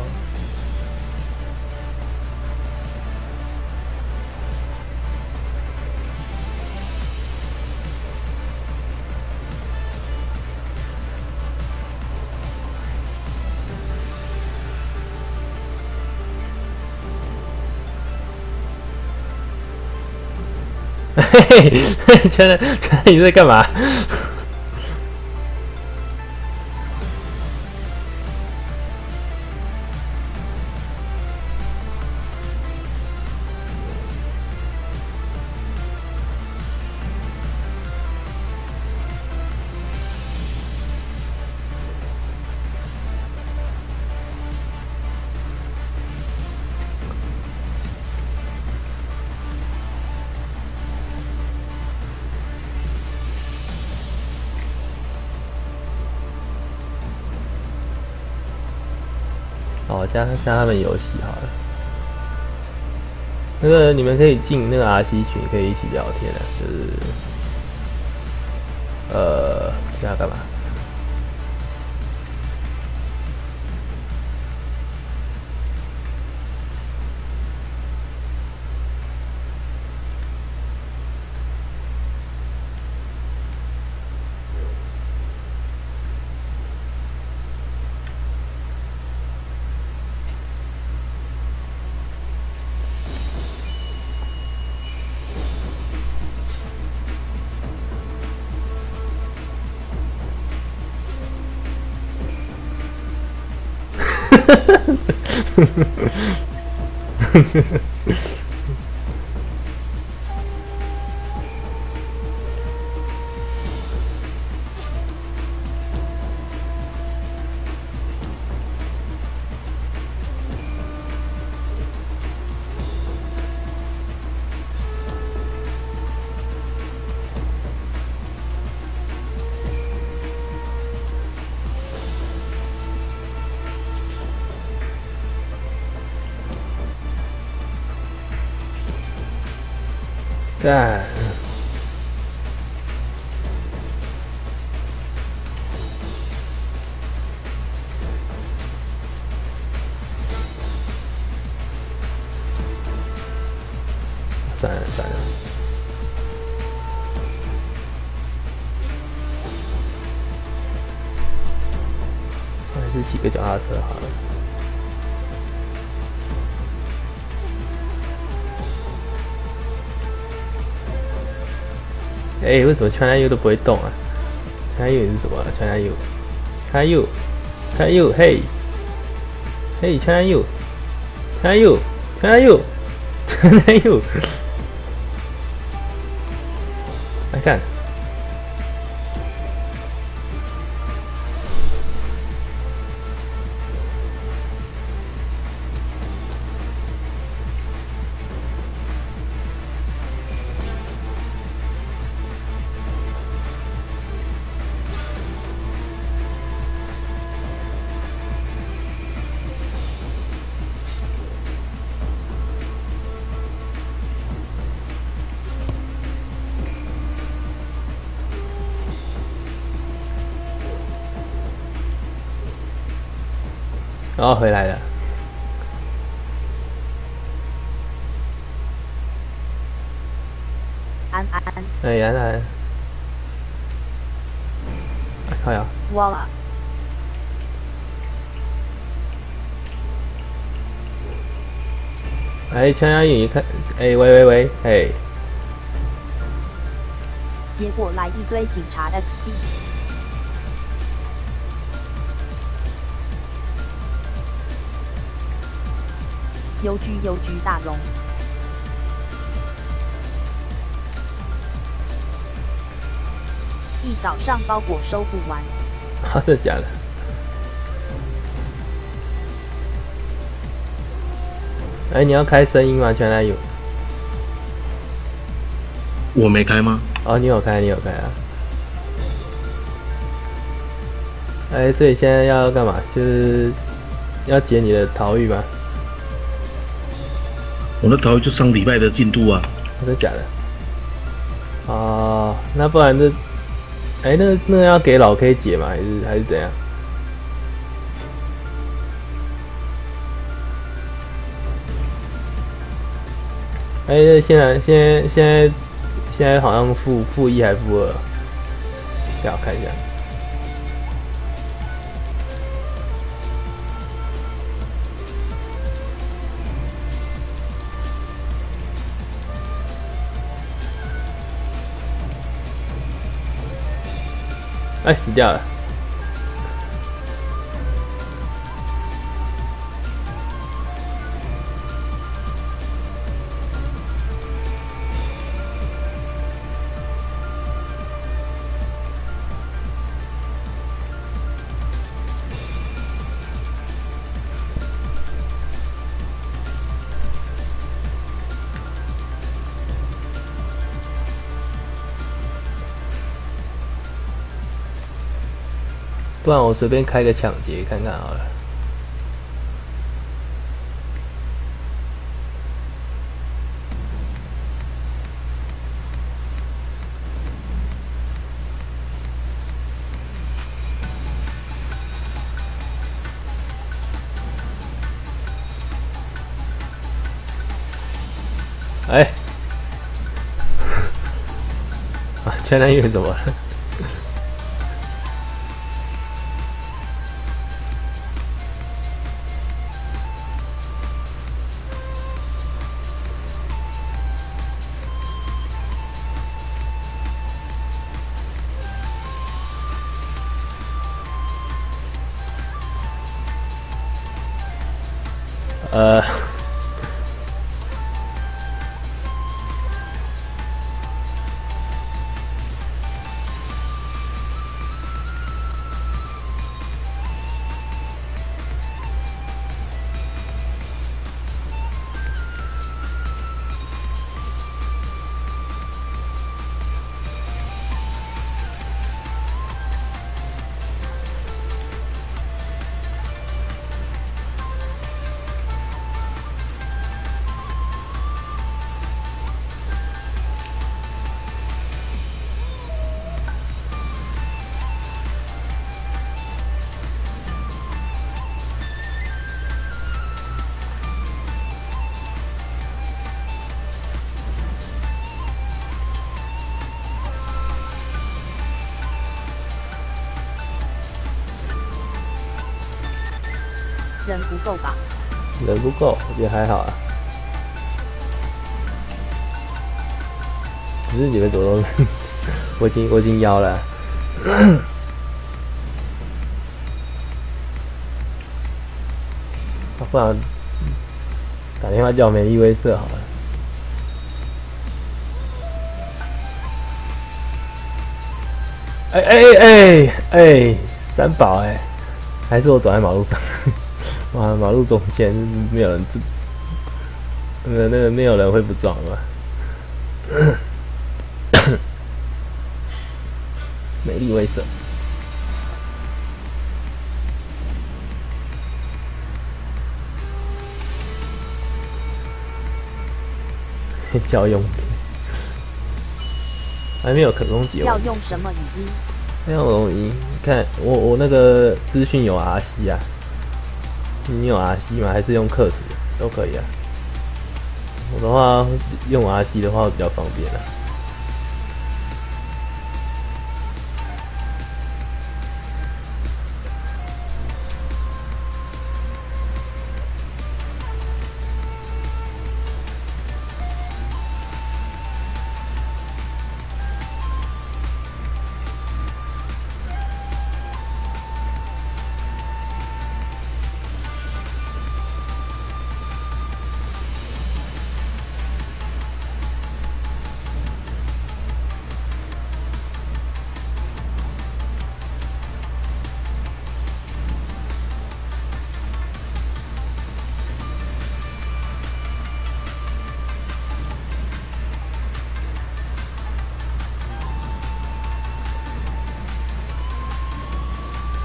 嘿嘿，圈的你在干嘛？哦，加他们游戏好了。那个你们可以进那个 RC 群，可以一起聊天的，就是这样干嘛？干。算了算了，还是骑个脚踏车好了。哎，为什么川南 U 都不会动啊？川南 U 是什么？川南 U， 川南 U， 川南 U， 嘿，嘿，川南 U， 川南 U， 川南 U， 川南 U， 来看。然后回来了。 安安。 哎，安安。靠呀！ 哇！ 哎，枪压影一看，哎，喂喂喂，哎。 结果来一堆警察 XD。 邮局大荣。一早上包裹收不完。 啊，真的假的？哎，你要开声音吗？全来有。 我没开吗？ 哦，你有开，你有开啊。哎，所以现在要干嘛？就是要解你的逃狱吗？ 我的逃狱就上礼拜的进度啊。 真的假的？哦，那不然这，哎，那要给老 K 解吗？还是怎样？哎，现在好像负一还负2，给我看一下。哎，死掉了。不然我随便开个抢劫看看好了。哎，啊，全南越怎么了？ 人不够吧？ 人不够，我觉得还好啊。只是你们怎么都，我已经邀了。不然打电话叫美丽威慑好了。哎，三宝哎，还是我走在马路上。哇，马路中间没有人，那个没有人会不撞吗？美丽威慑。教用品，还没有可供解。 要用什么语音？ 要用语音，看我那个资讯有 RC 啊。你有 RC 吗？还是用课时都可以啊。我的话用 RC 的话会比较方便啊。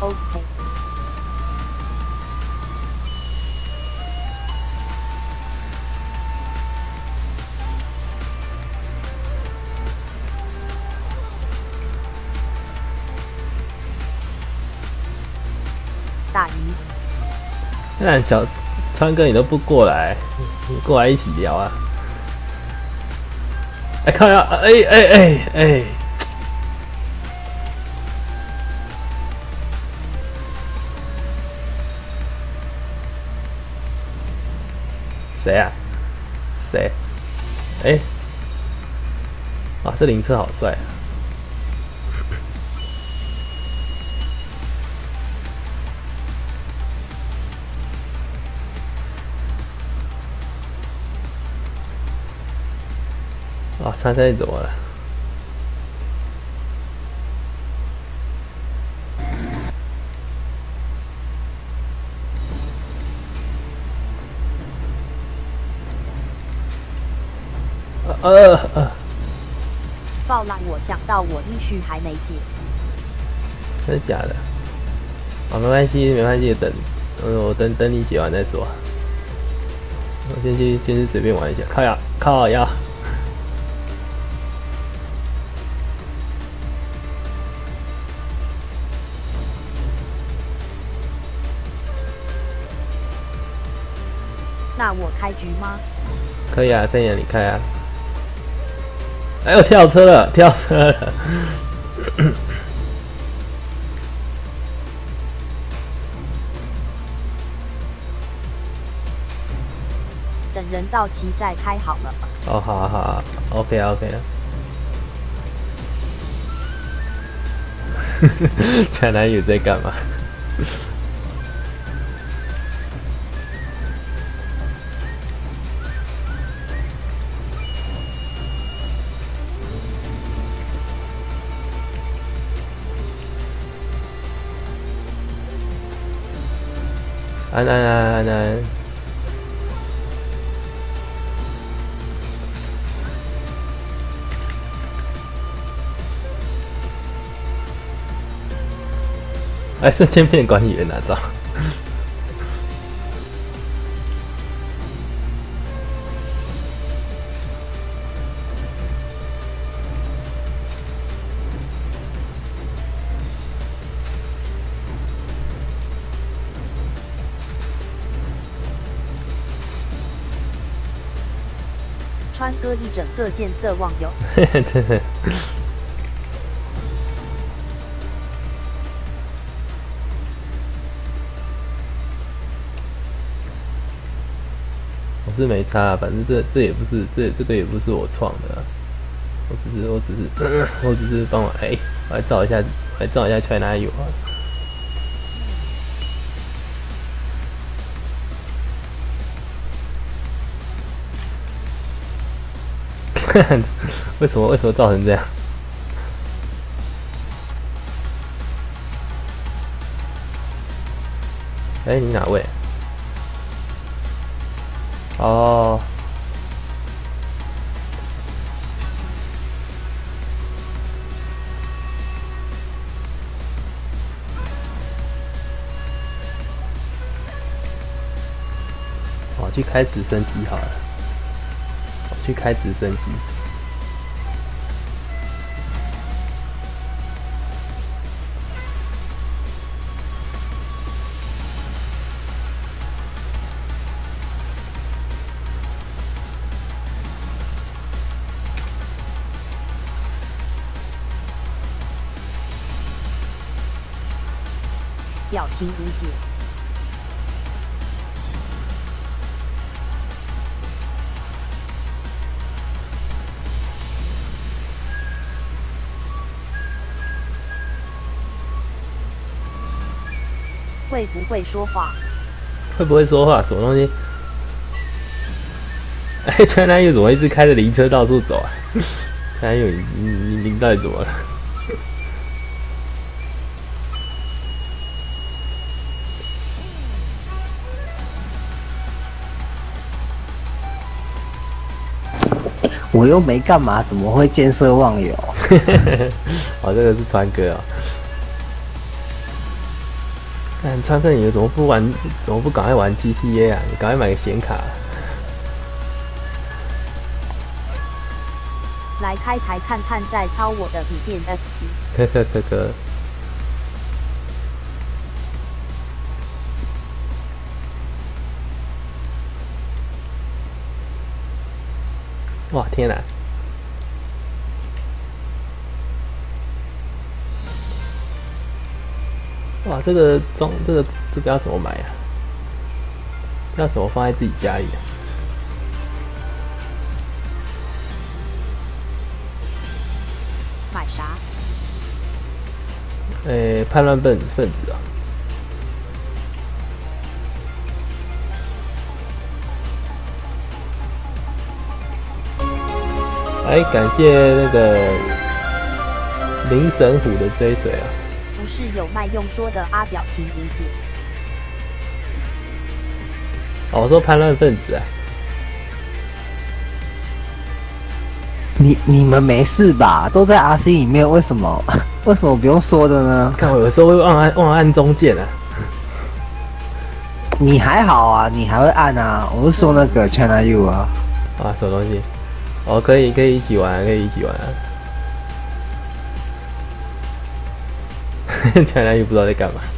OK。大鱼， 那小川哥你都不过来，你过来一起聊啊！哎，靠呀！哎！谁啊？谁？哎！哇，这灵车好帅啊！啊，参赛怎么了？ 爆烂！我想到我依序还没解， 真的假的？啊，没关系，没关系，我等你解完再说。我先去随便玩一下，靠呀！ 那我开局吗？ 可以啊，在眼里开啊！哎呦，跳车了！ 等人到齐再开好了。 哦，好 ，OK 了。前男友在干嘛？安。哎，瞬间变管理员哪招？ 川哥一整个见色忘友。 真的。我是没差、啊，反正这也不是这个也不是我创的、啊，我只是帮我我来照一下全哪有啊。为什么造成这样？哎，你哪位？哦，我去开直升机好了。去开直升机。 表情无解。会不会说话？ 会不会说话？什么东西？哎，川男友怎么一直开着灵车到处走啊？川男友，你到底怎么了？ 我又没干嘛，怎么会见色忘友？ 哦，这个是川哥哦。 看川克，你怎么不玩？怎么不赶快玩 GTA 啊？你赶快买个显卡。 来开台看看，再操我的笔电 FC。 可。哇天哪！哇，这个要怎么买啊？要怎么放在自己家里啊？ 买啥？ 叛乱分子啊！感谢那个林神虎的追随啊！ 不是有卖用说的啊，表情理解。 哦，我说叛乱分子啊！ 你们没事吧？都在 RC 里面，为什么不用说的呢？ 看我有时候会忘按中键啊。 你还好啊，你还会按啊。我是说那个 China U 啊。 啊，什么东西？哦，可以一起玩，可以一起玩啊。China U 不知道在干嘛。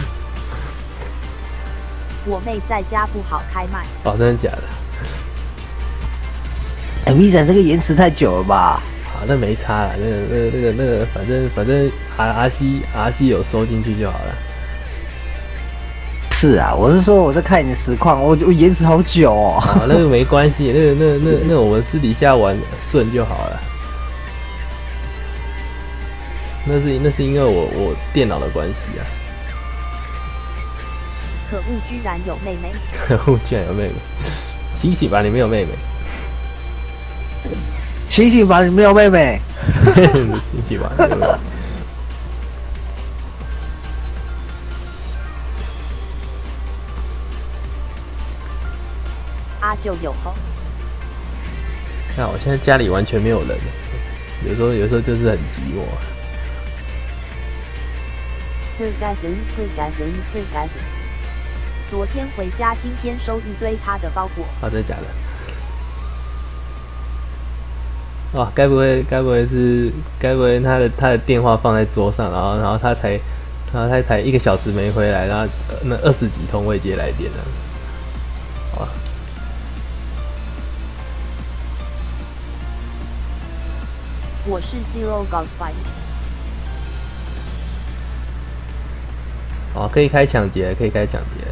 我妹在家不好开麦。 哦，真的假的？ V 展这个延迟太久了吧？ 好，那没差了，那个，反正 RC 有收进去就好了。 是啊，我是说我在看你的实况，我延迟好久哦。 好，那个没关系，那我们私底下玩顺就好了。那是因为我电脑的关系啊。 可恶，居然有妹妹！ 可恶，居然有妹妹！醒醒吧，你没有妹妹！ 醒醒吧，你没有妹妹！ 醒醒吧，你没有妹妹！ 啊，就有吼。 那我现在家里完全没有人，有时候就是很寂寞。 会该神。昨天回家，今天收一堆他的包裹。 啊，真的假的？哇，该不会他的电话放在桌上，然后他才1个小时没回来，然后那20几通未接来电呢？哇！ 我是 Zero God Fight。 哦，可以开抢劫，可以开抢劫。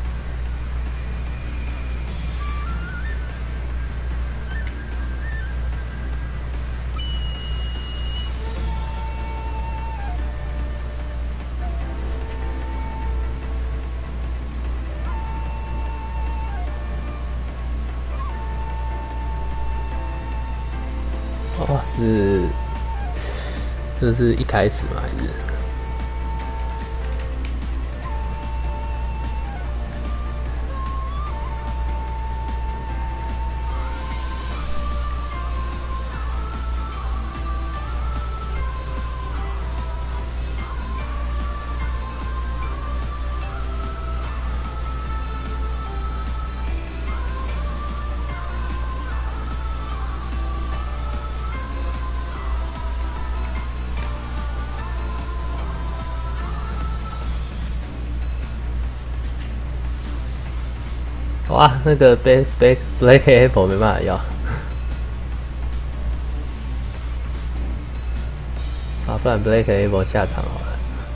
哦，这是一开始吗？还是？哇，那个 Black Apple 没办法要，啊，不然 Black Apple 下场好了。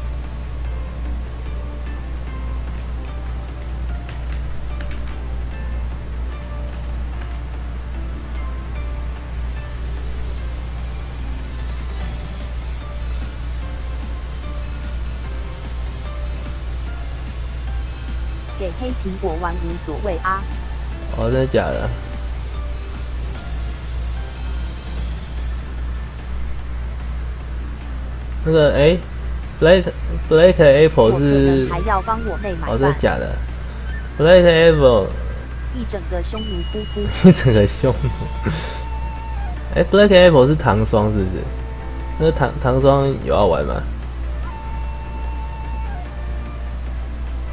给黑苹果玩无所谓啊。 哦，真的假的？那个Black Apple 是还要帮我妹买饭。 哦，真的假的 ？Black Apple 一整个匈奴夫妇。 一整个匈奴。Black Apple 是糖霜是不是？那糖霜有要玩吗？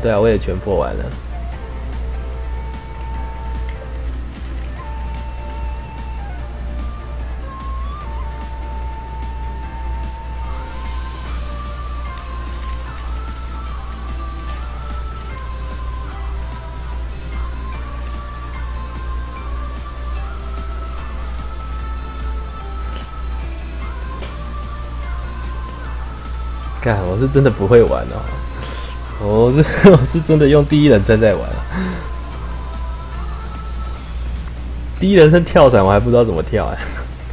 对啊，我也全破完了。干，我是真的不会玩哦，我是真的用第一人称在玩啊。第一人称跳伞我还不知道怎么跳哎、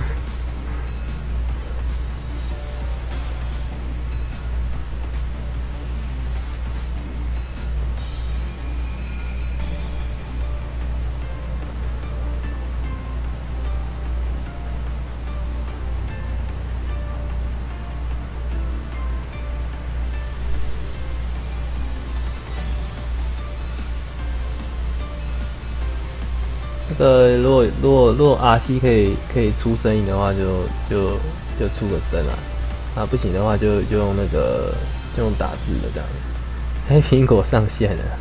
那个如果 RC 可以出声音的话就出个声啊，啊不行的话就用那个就用打字的这样。哎，苹果上线了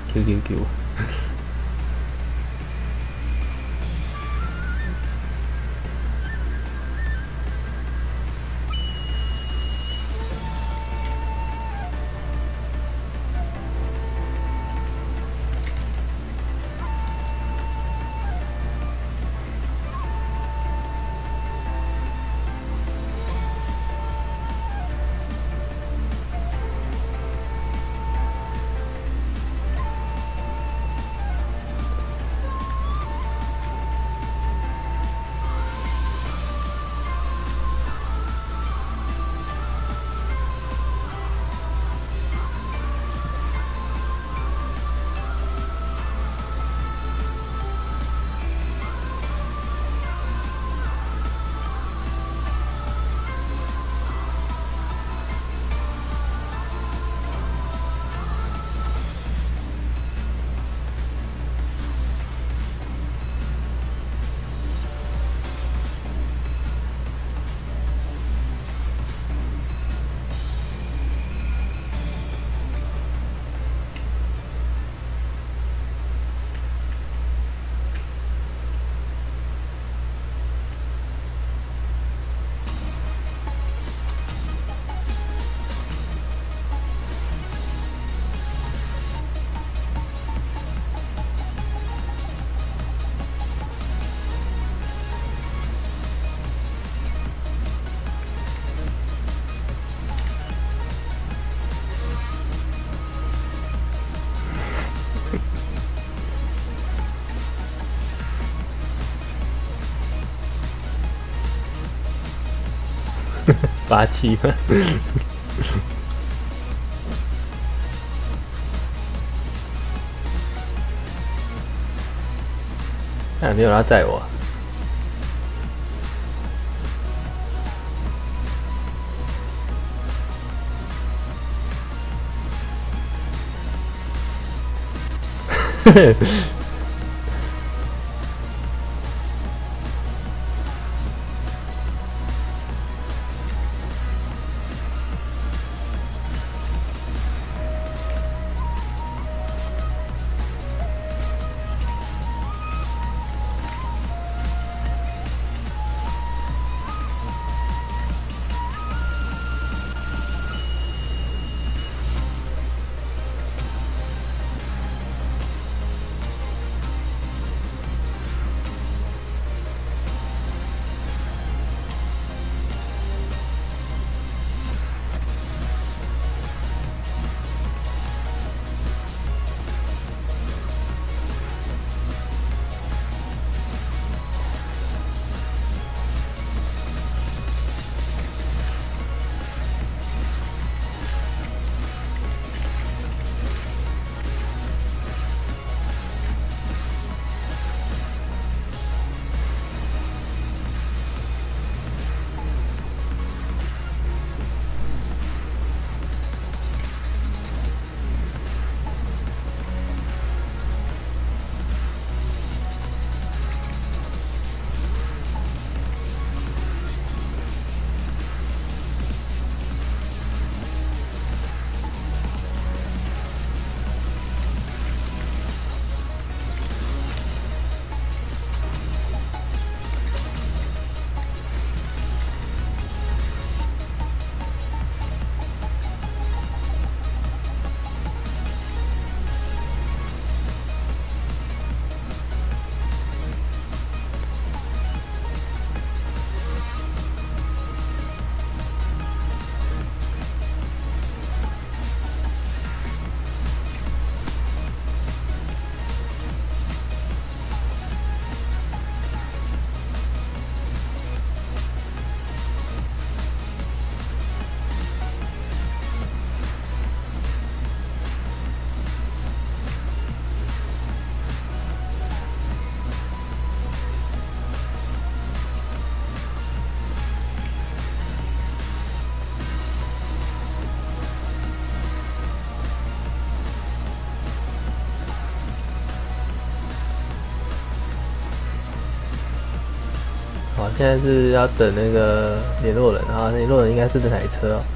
，QQQ。87吗？哎，没有人载我。 好，现在是要等那个联络人啊，联络人应该是这台车哦。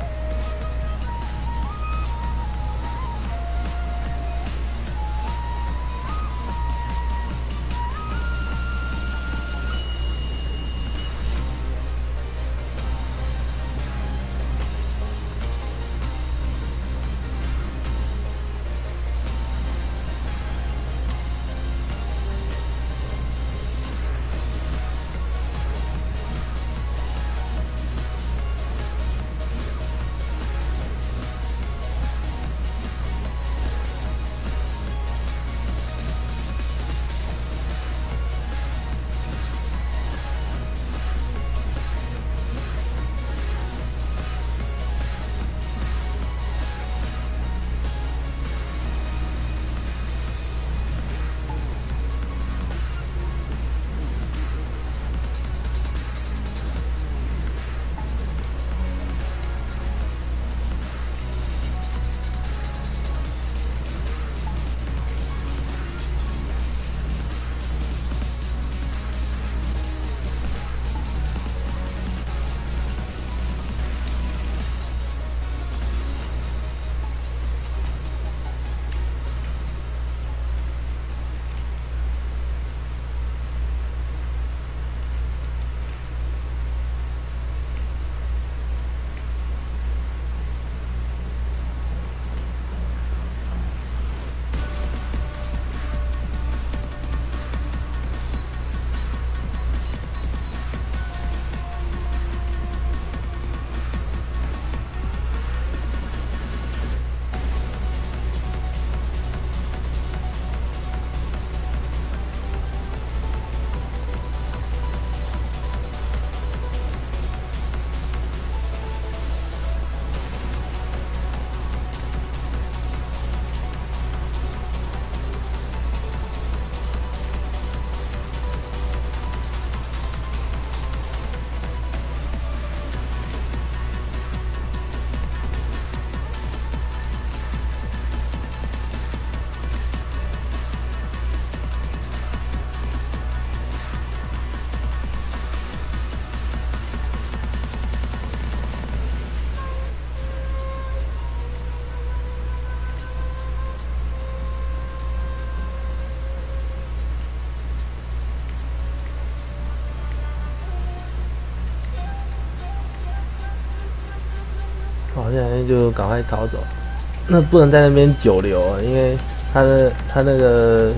好，现在就赶快逃走。那不能在那边久留啊，因为他那个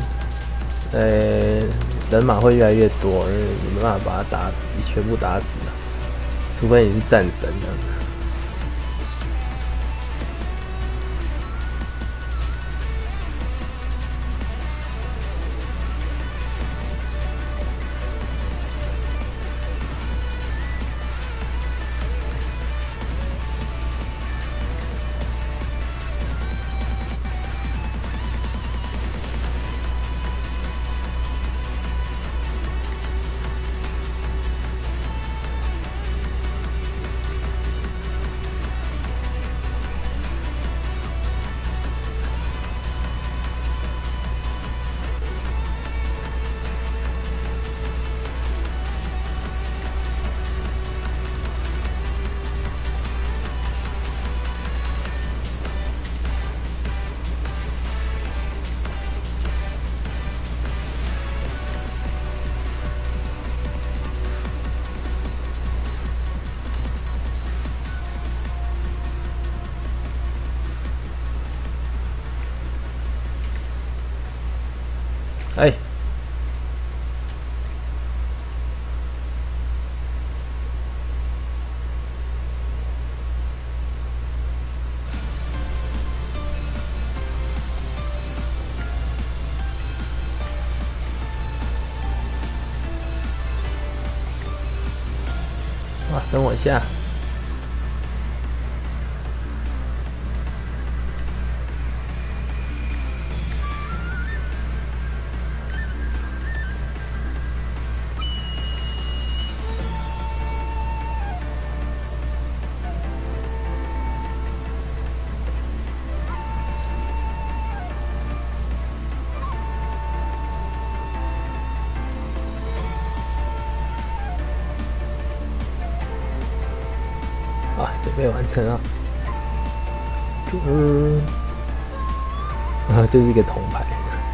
人马会越来越多，因为你没办法把他全部打死啊，除非你是战神这样子。哎，哇，等我一下。 准备完成啊！啊，这是一个铜牌。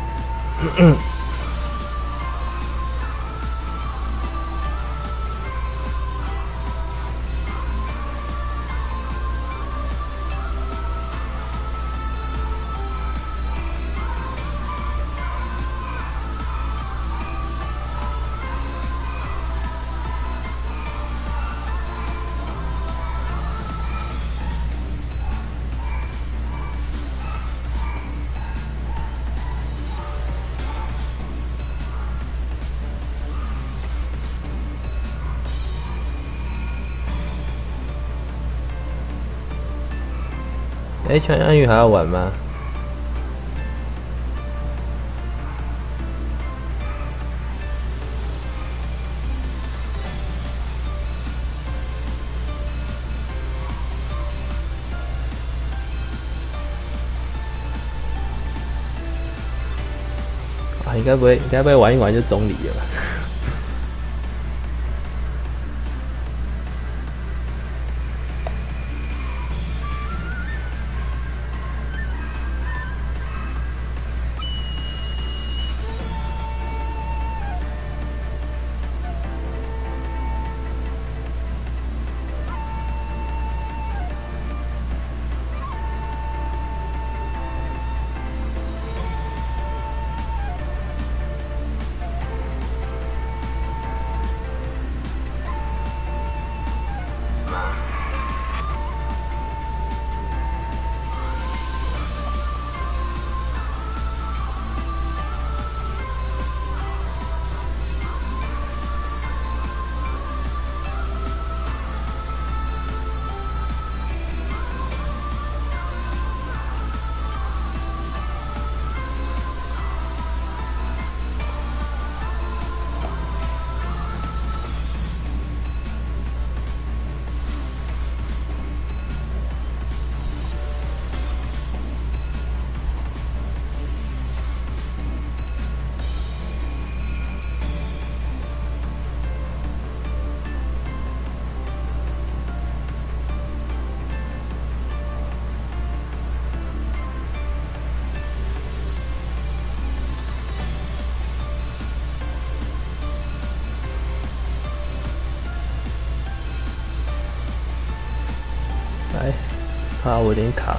哎，全安宇还要玩吗？啊，应该不会玩一玩就中离了吧？来，啊，我有点卡。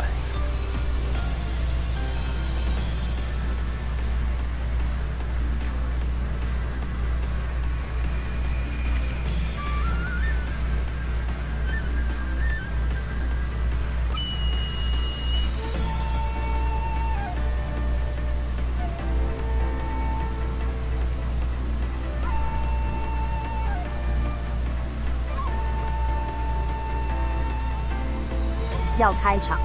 要开场。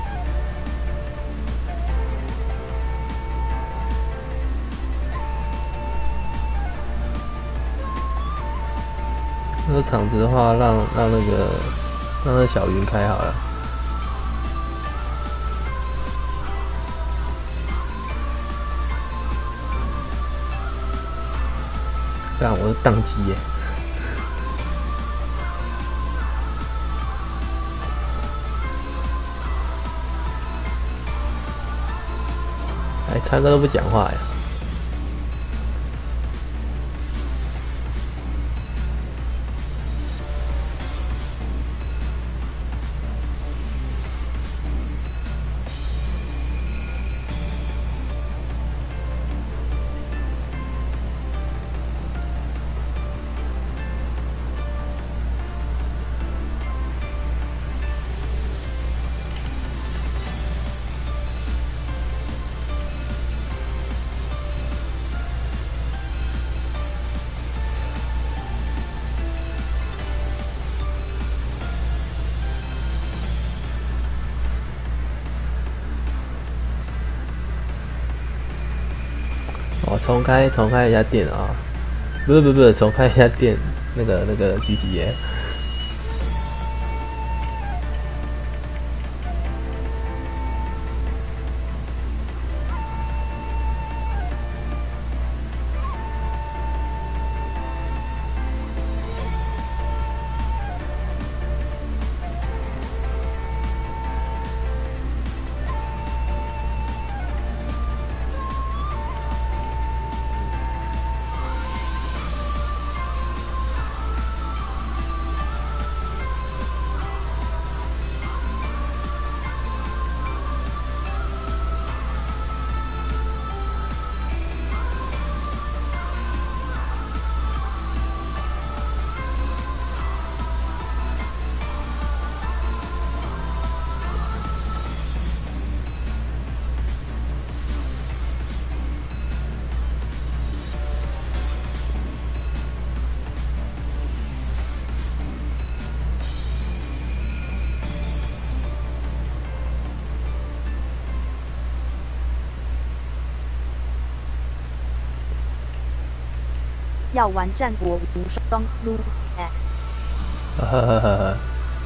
那个场子的话，让那小云开好了。干，我是宕机耶！哎，唱歌都不讲话呀！哦，重开一下电啊！不是，重开一下电，那个GTA。 要玩战国无双撸 X。 呵呵呵呵。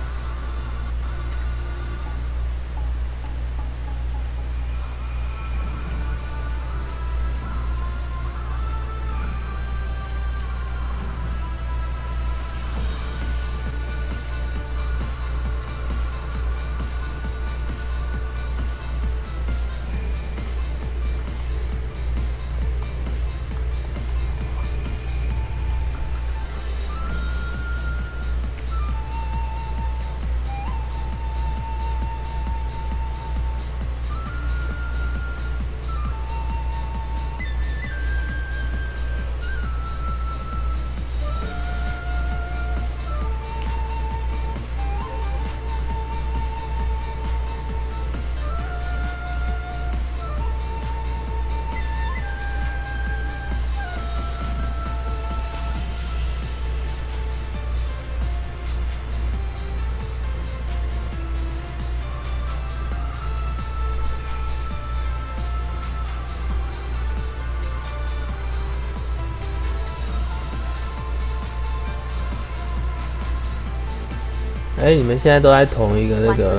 哎，你们现在都在同一个那个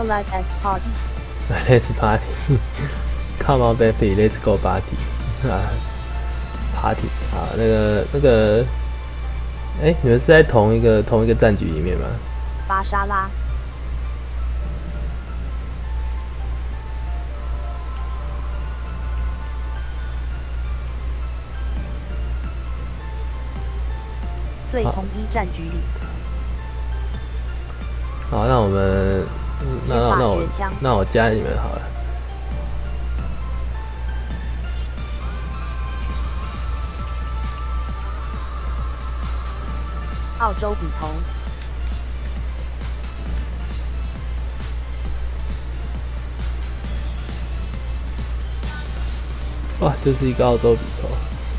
Let's Party，Come on baby，Let's go party 啊 ，Party 啊，那个，哎，你们是在同一个战局里面吗？ 巴沙拉。对，同一战局里。 好，那我们，那我加你们好了。 澳洲笔头。 哇，这是一个澳洲笔头。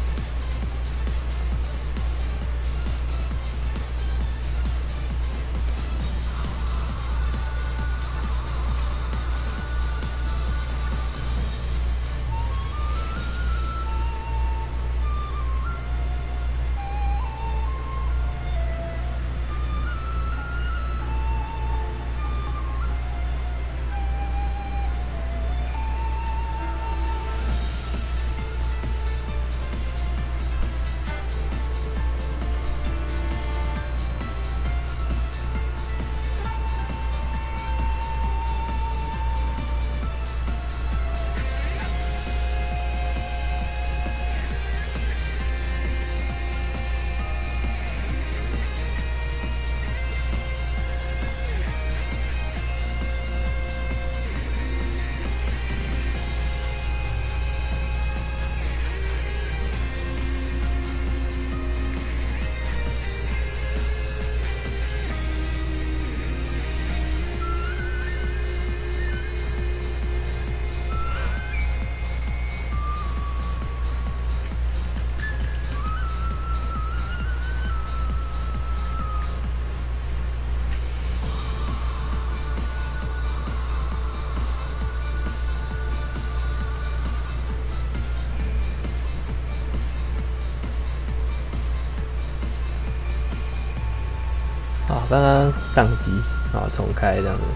好，刚刚宕机，好，重开这样子。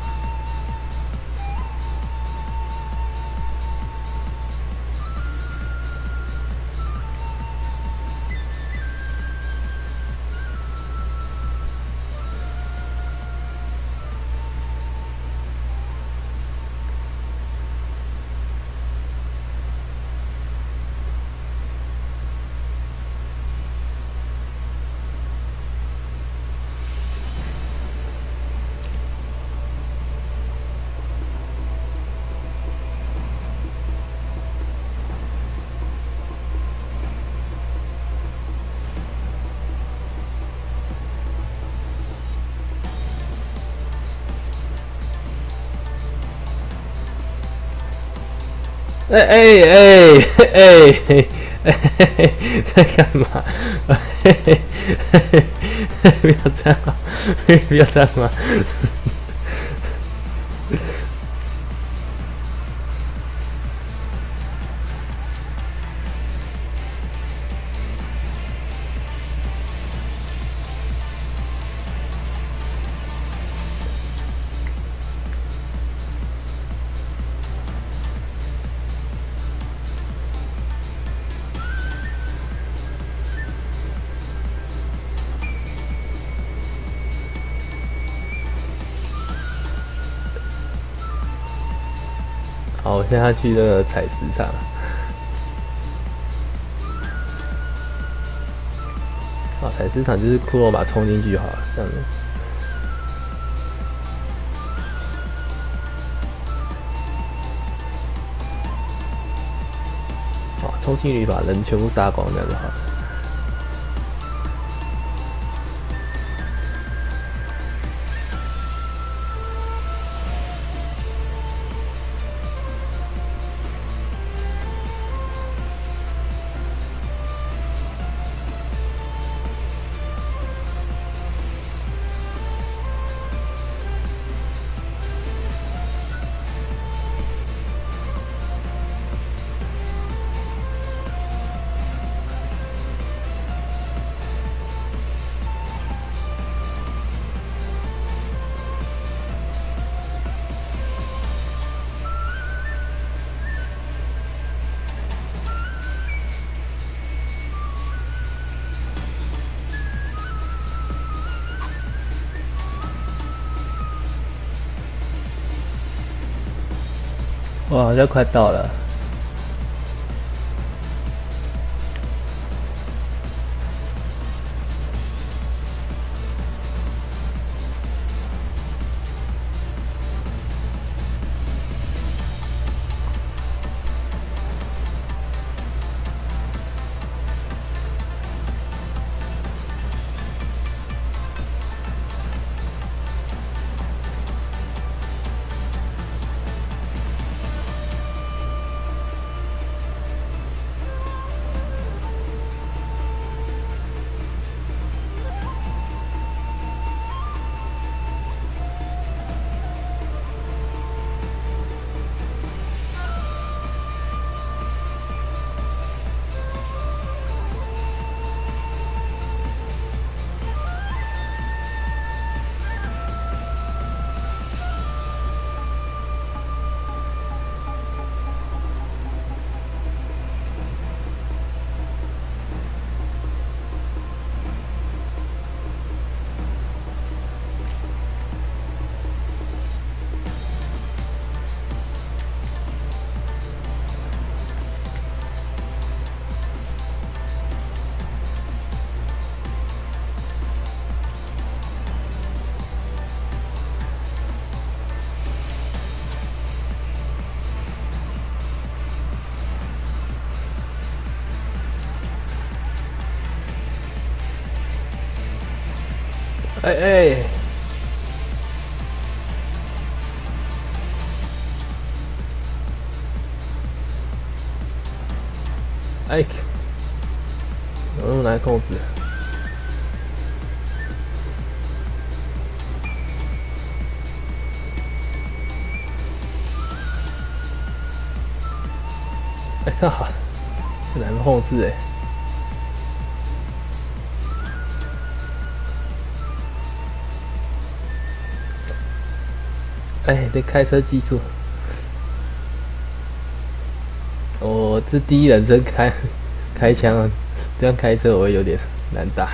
在干嘛？不要这样，不要这样嘛！ 好，我现在去那个采石场。好，采石场就是骷髅马冲进去好了，这样子。好，冲进去把人全部杀光，这样就好了。哇，好像快到了。哎哎，哎，来控制。哎呀，很难控制哎。哎，这开车技术，我是第一人称开枪，这样开车我会有点难打。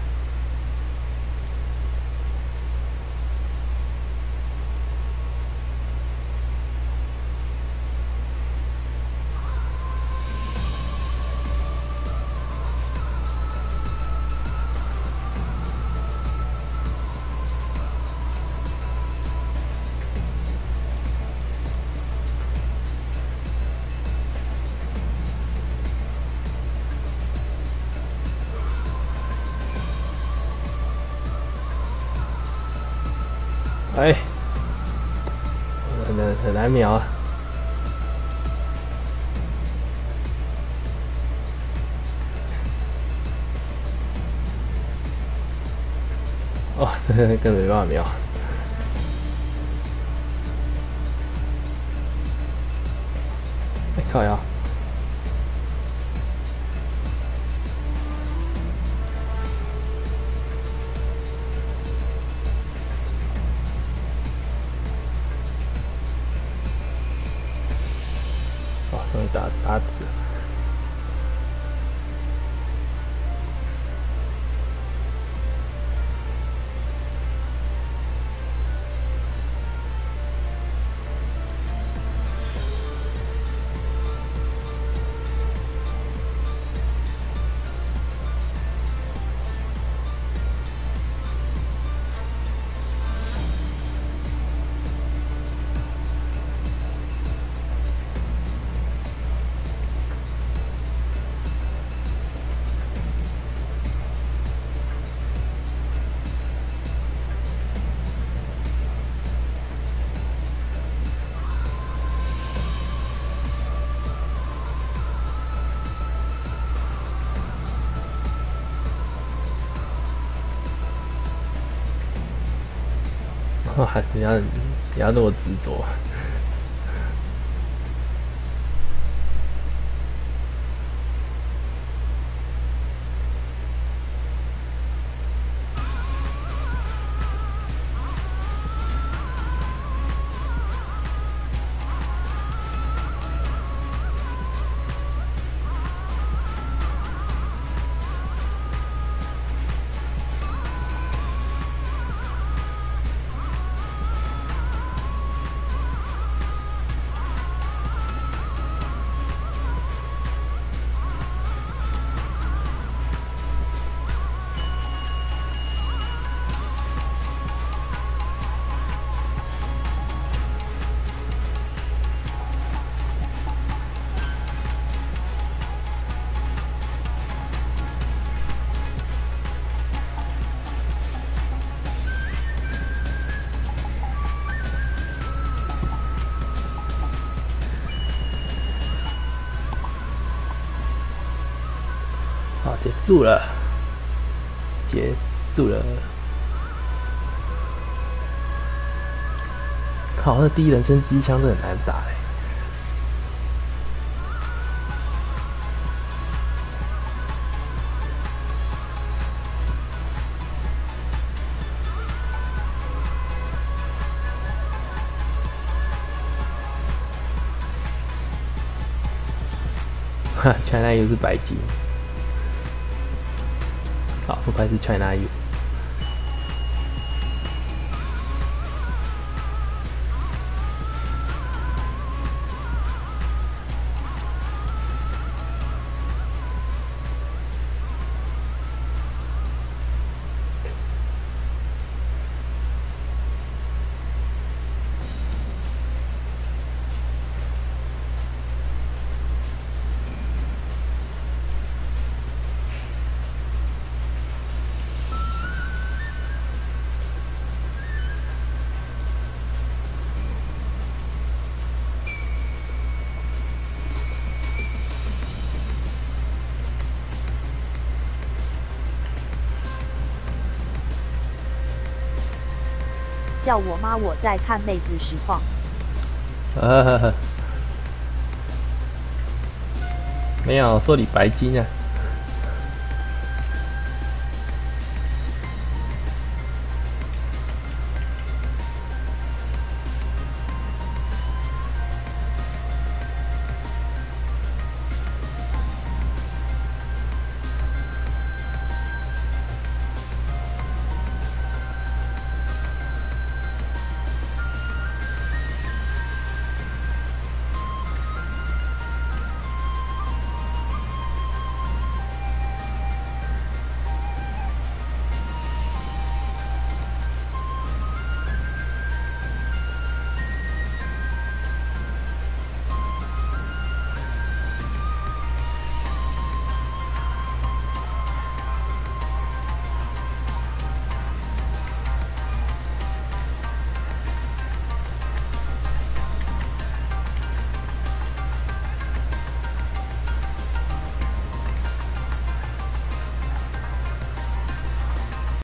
哎，很难瞄啊！哦，这个根本没办法瞄。哎，靠呀！哦，终于打死了。 哇，你要那么执着？好，结束了，结束了。靠，那第一人称机枪真的很难打哎。哈，China U 是白金。好，不愧是 China U。 叫我妈，我在看妹子实况。 没有说你白金啊。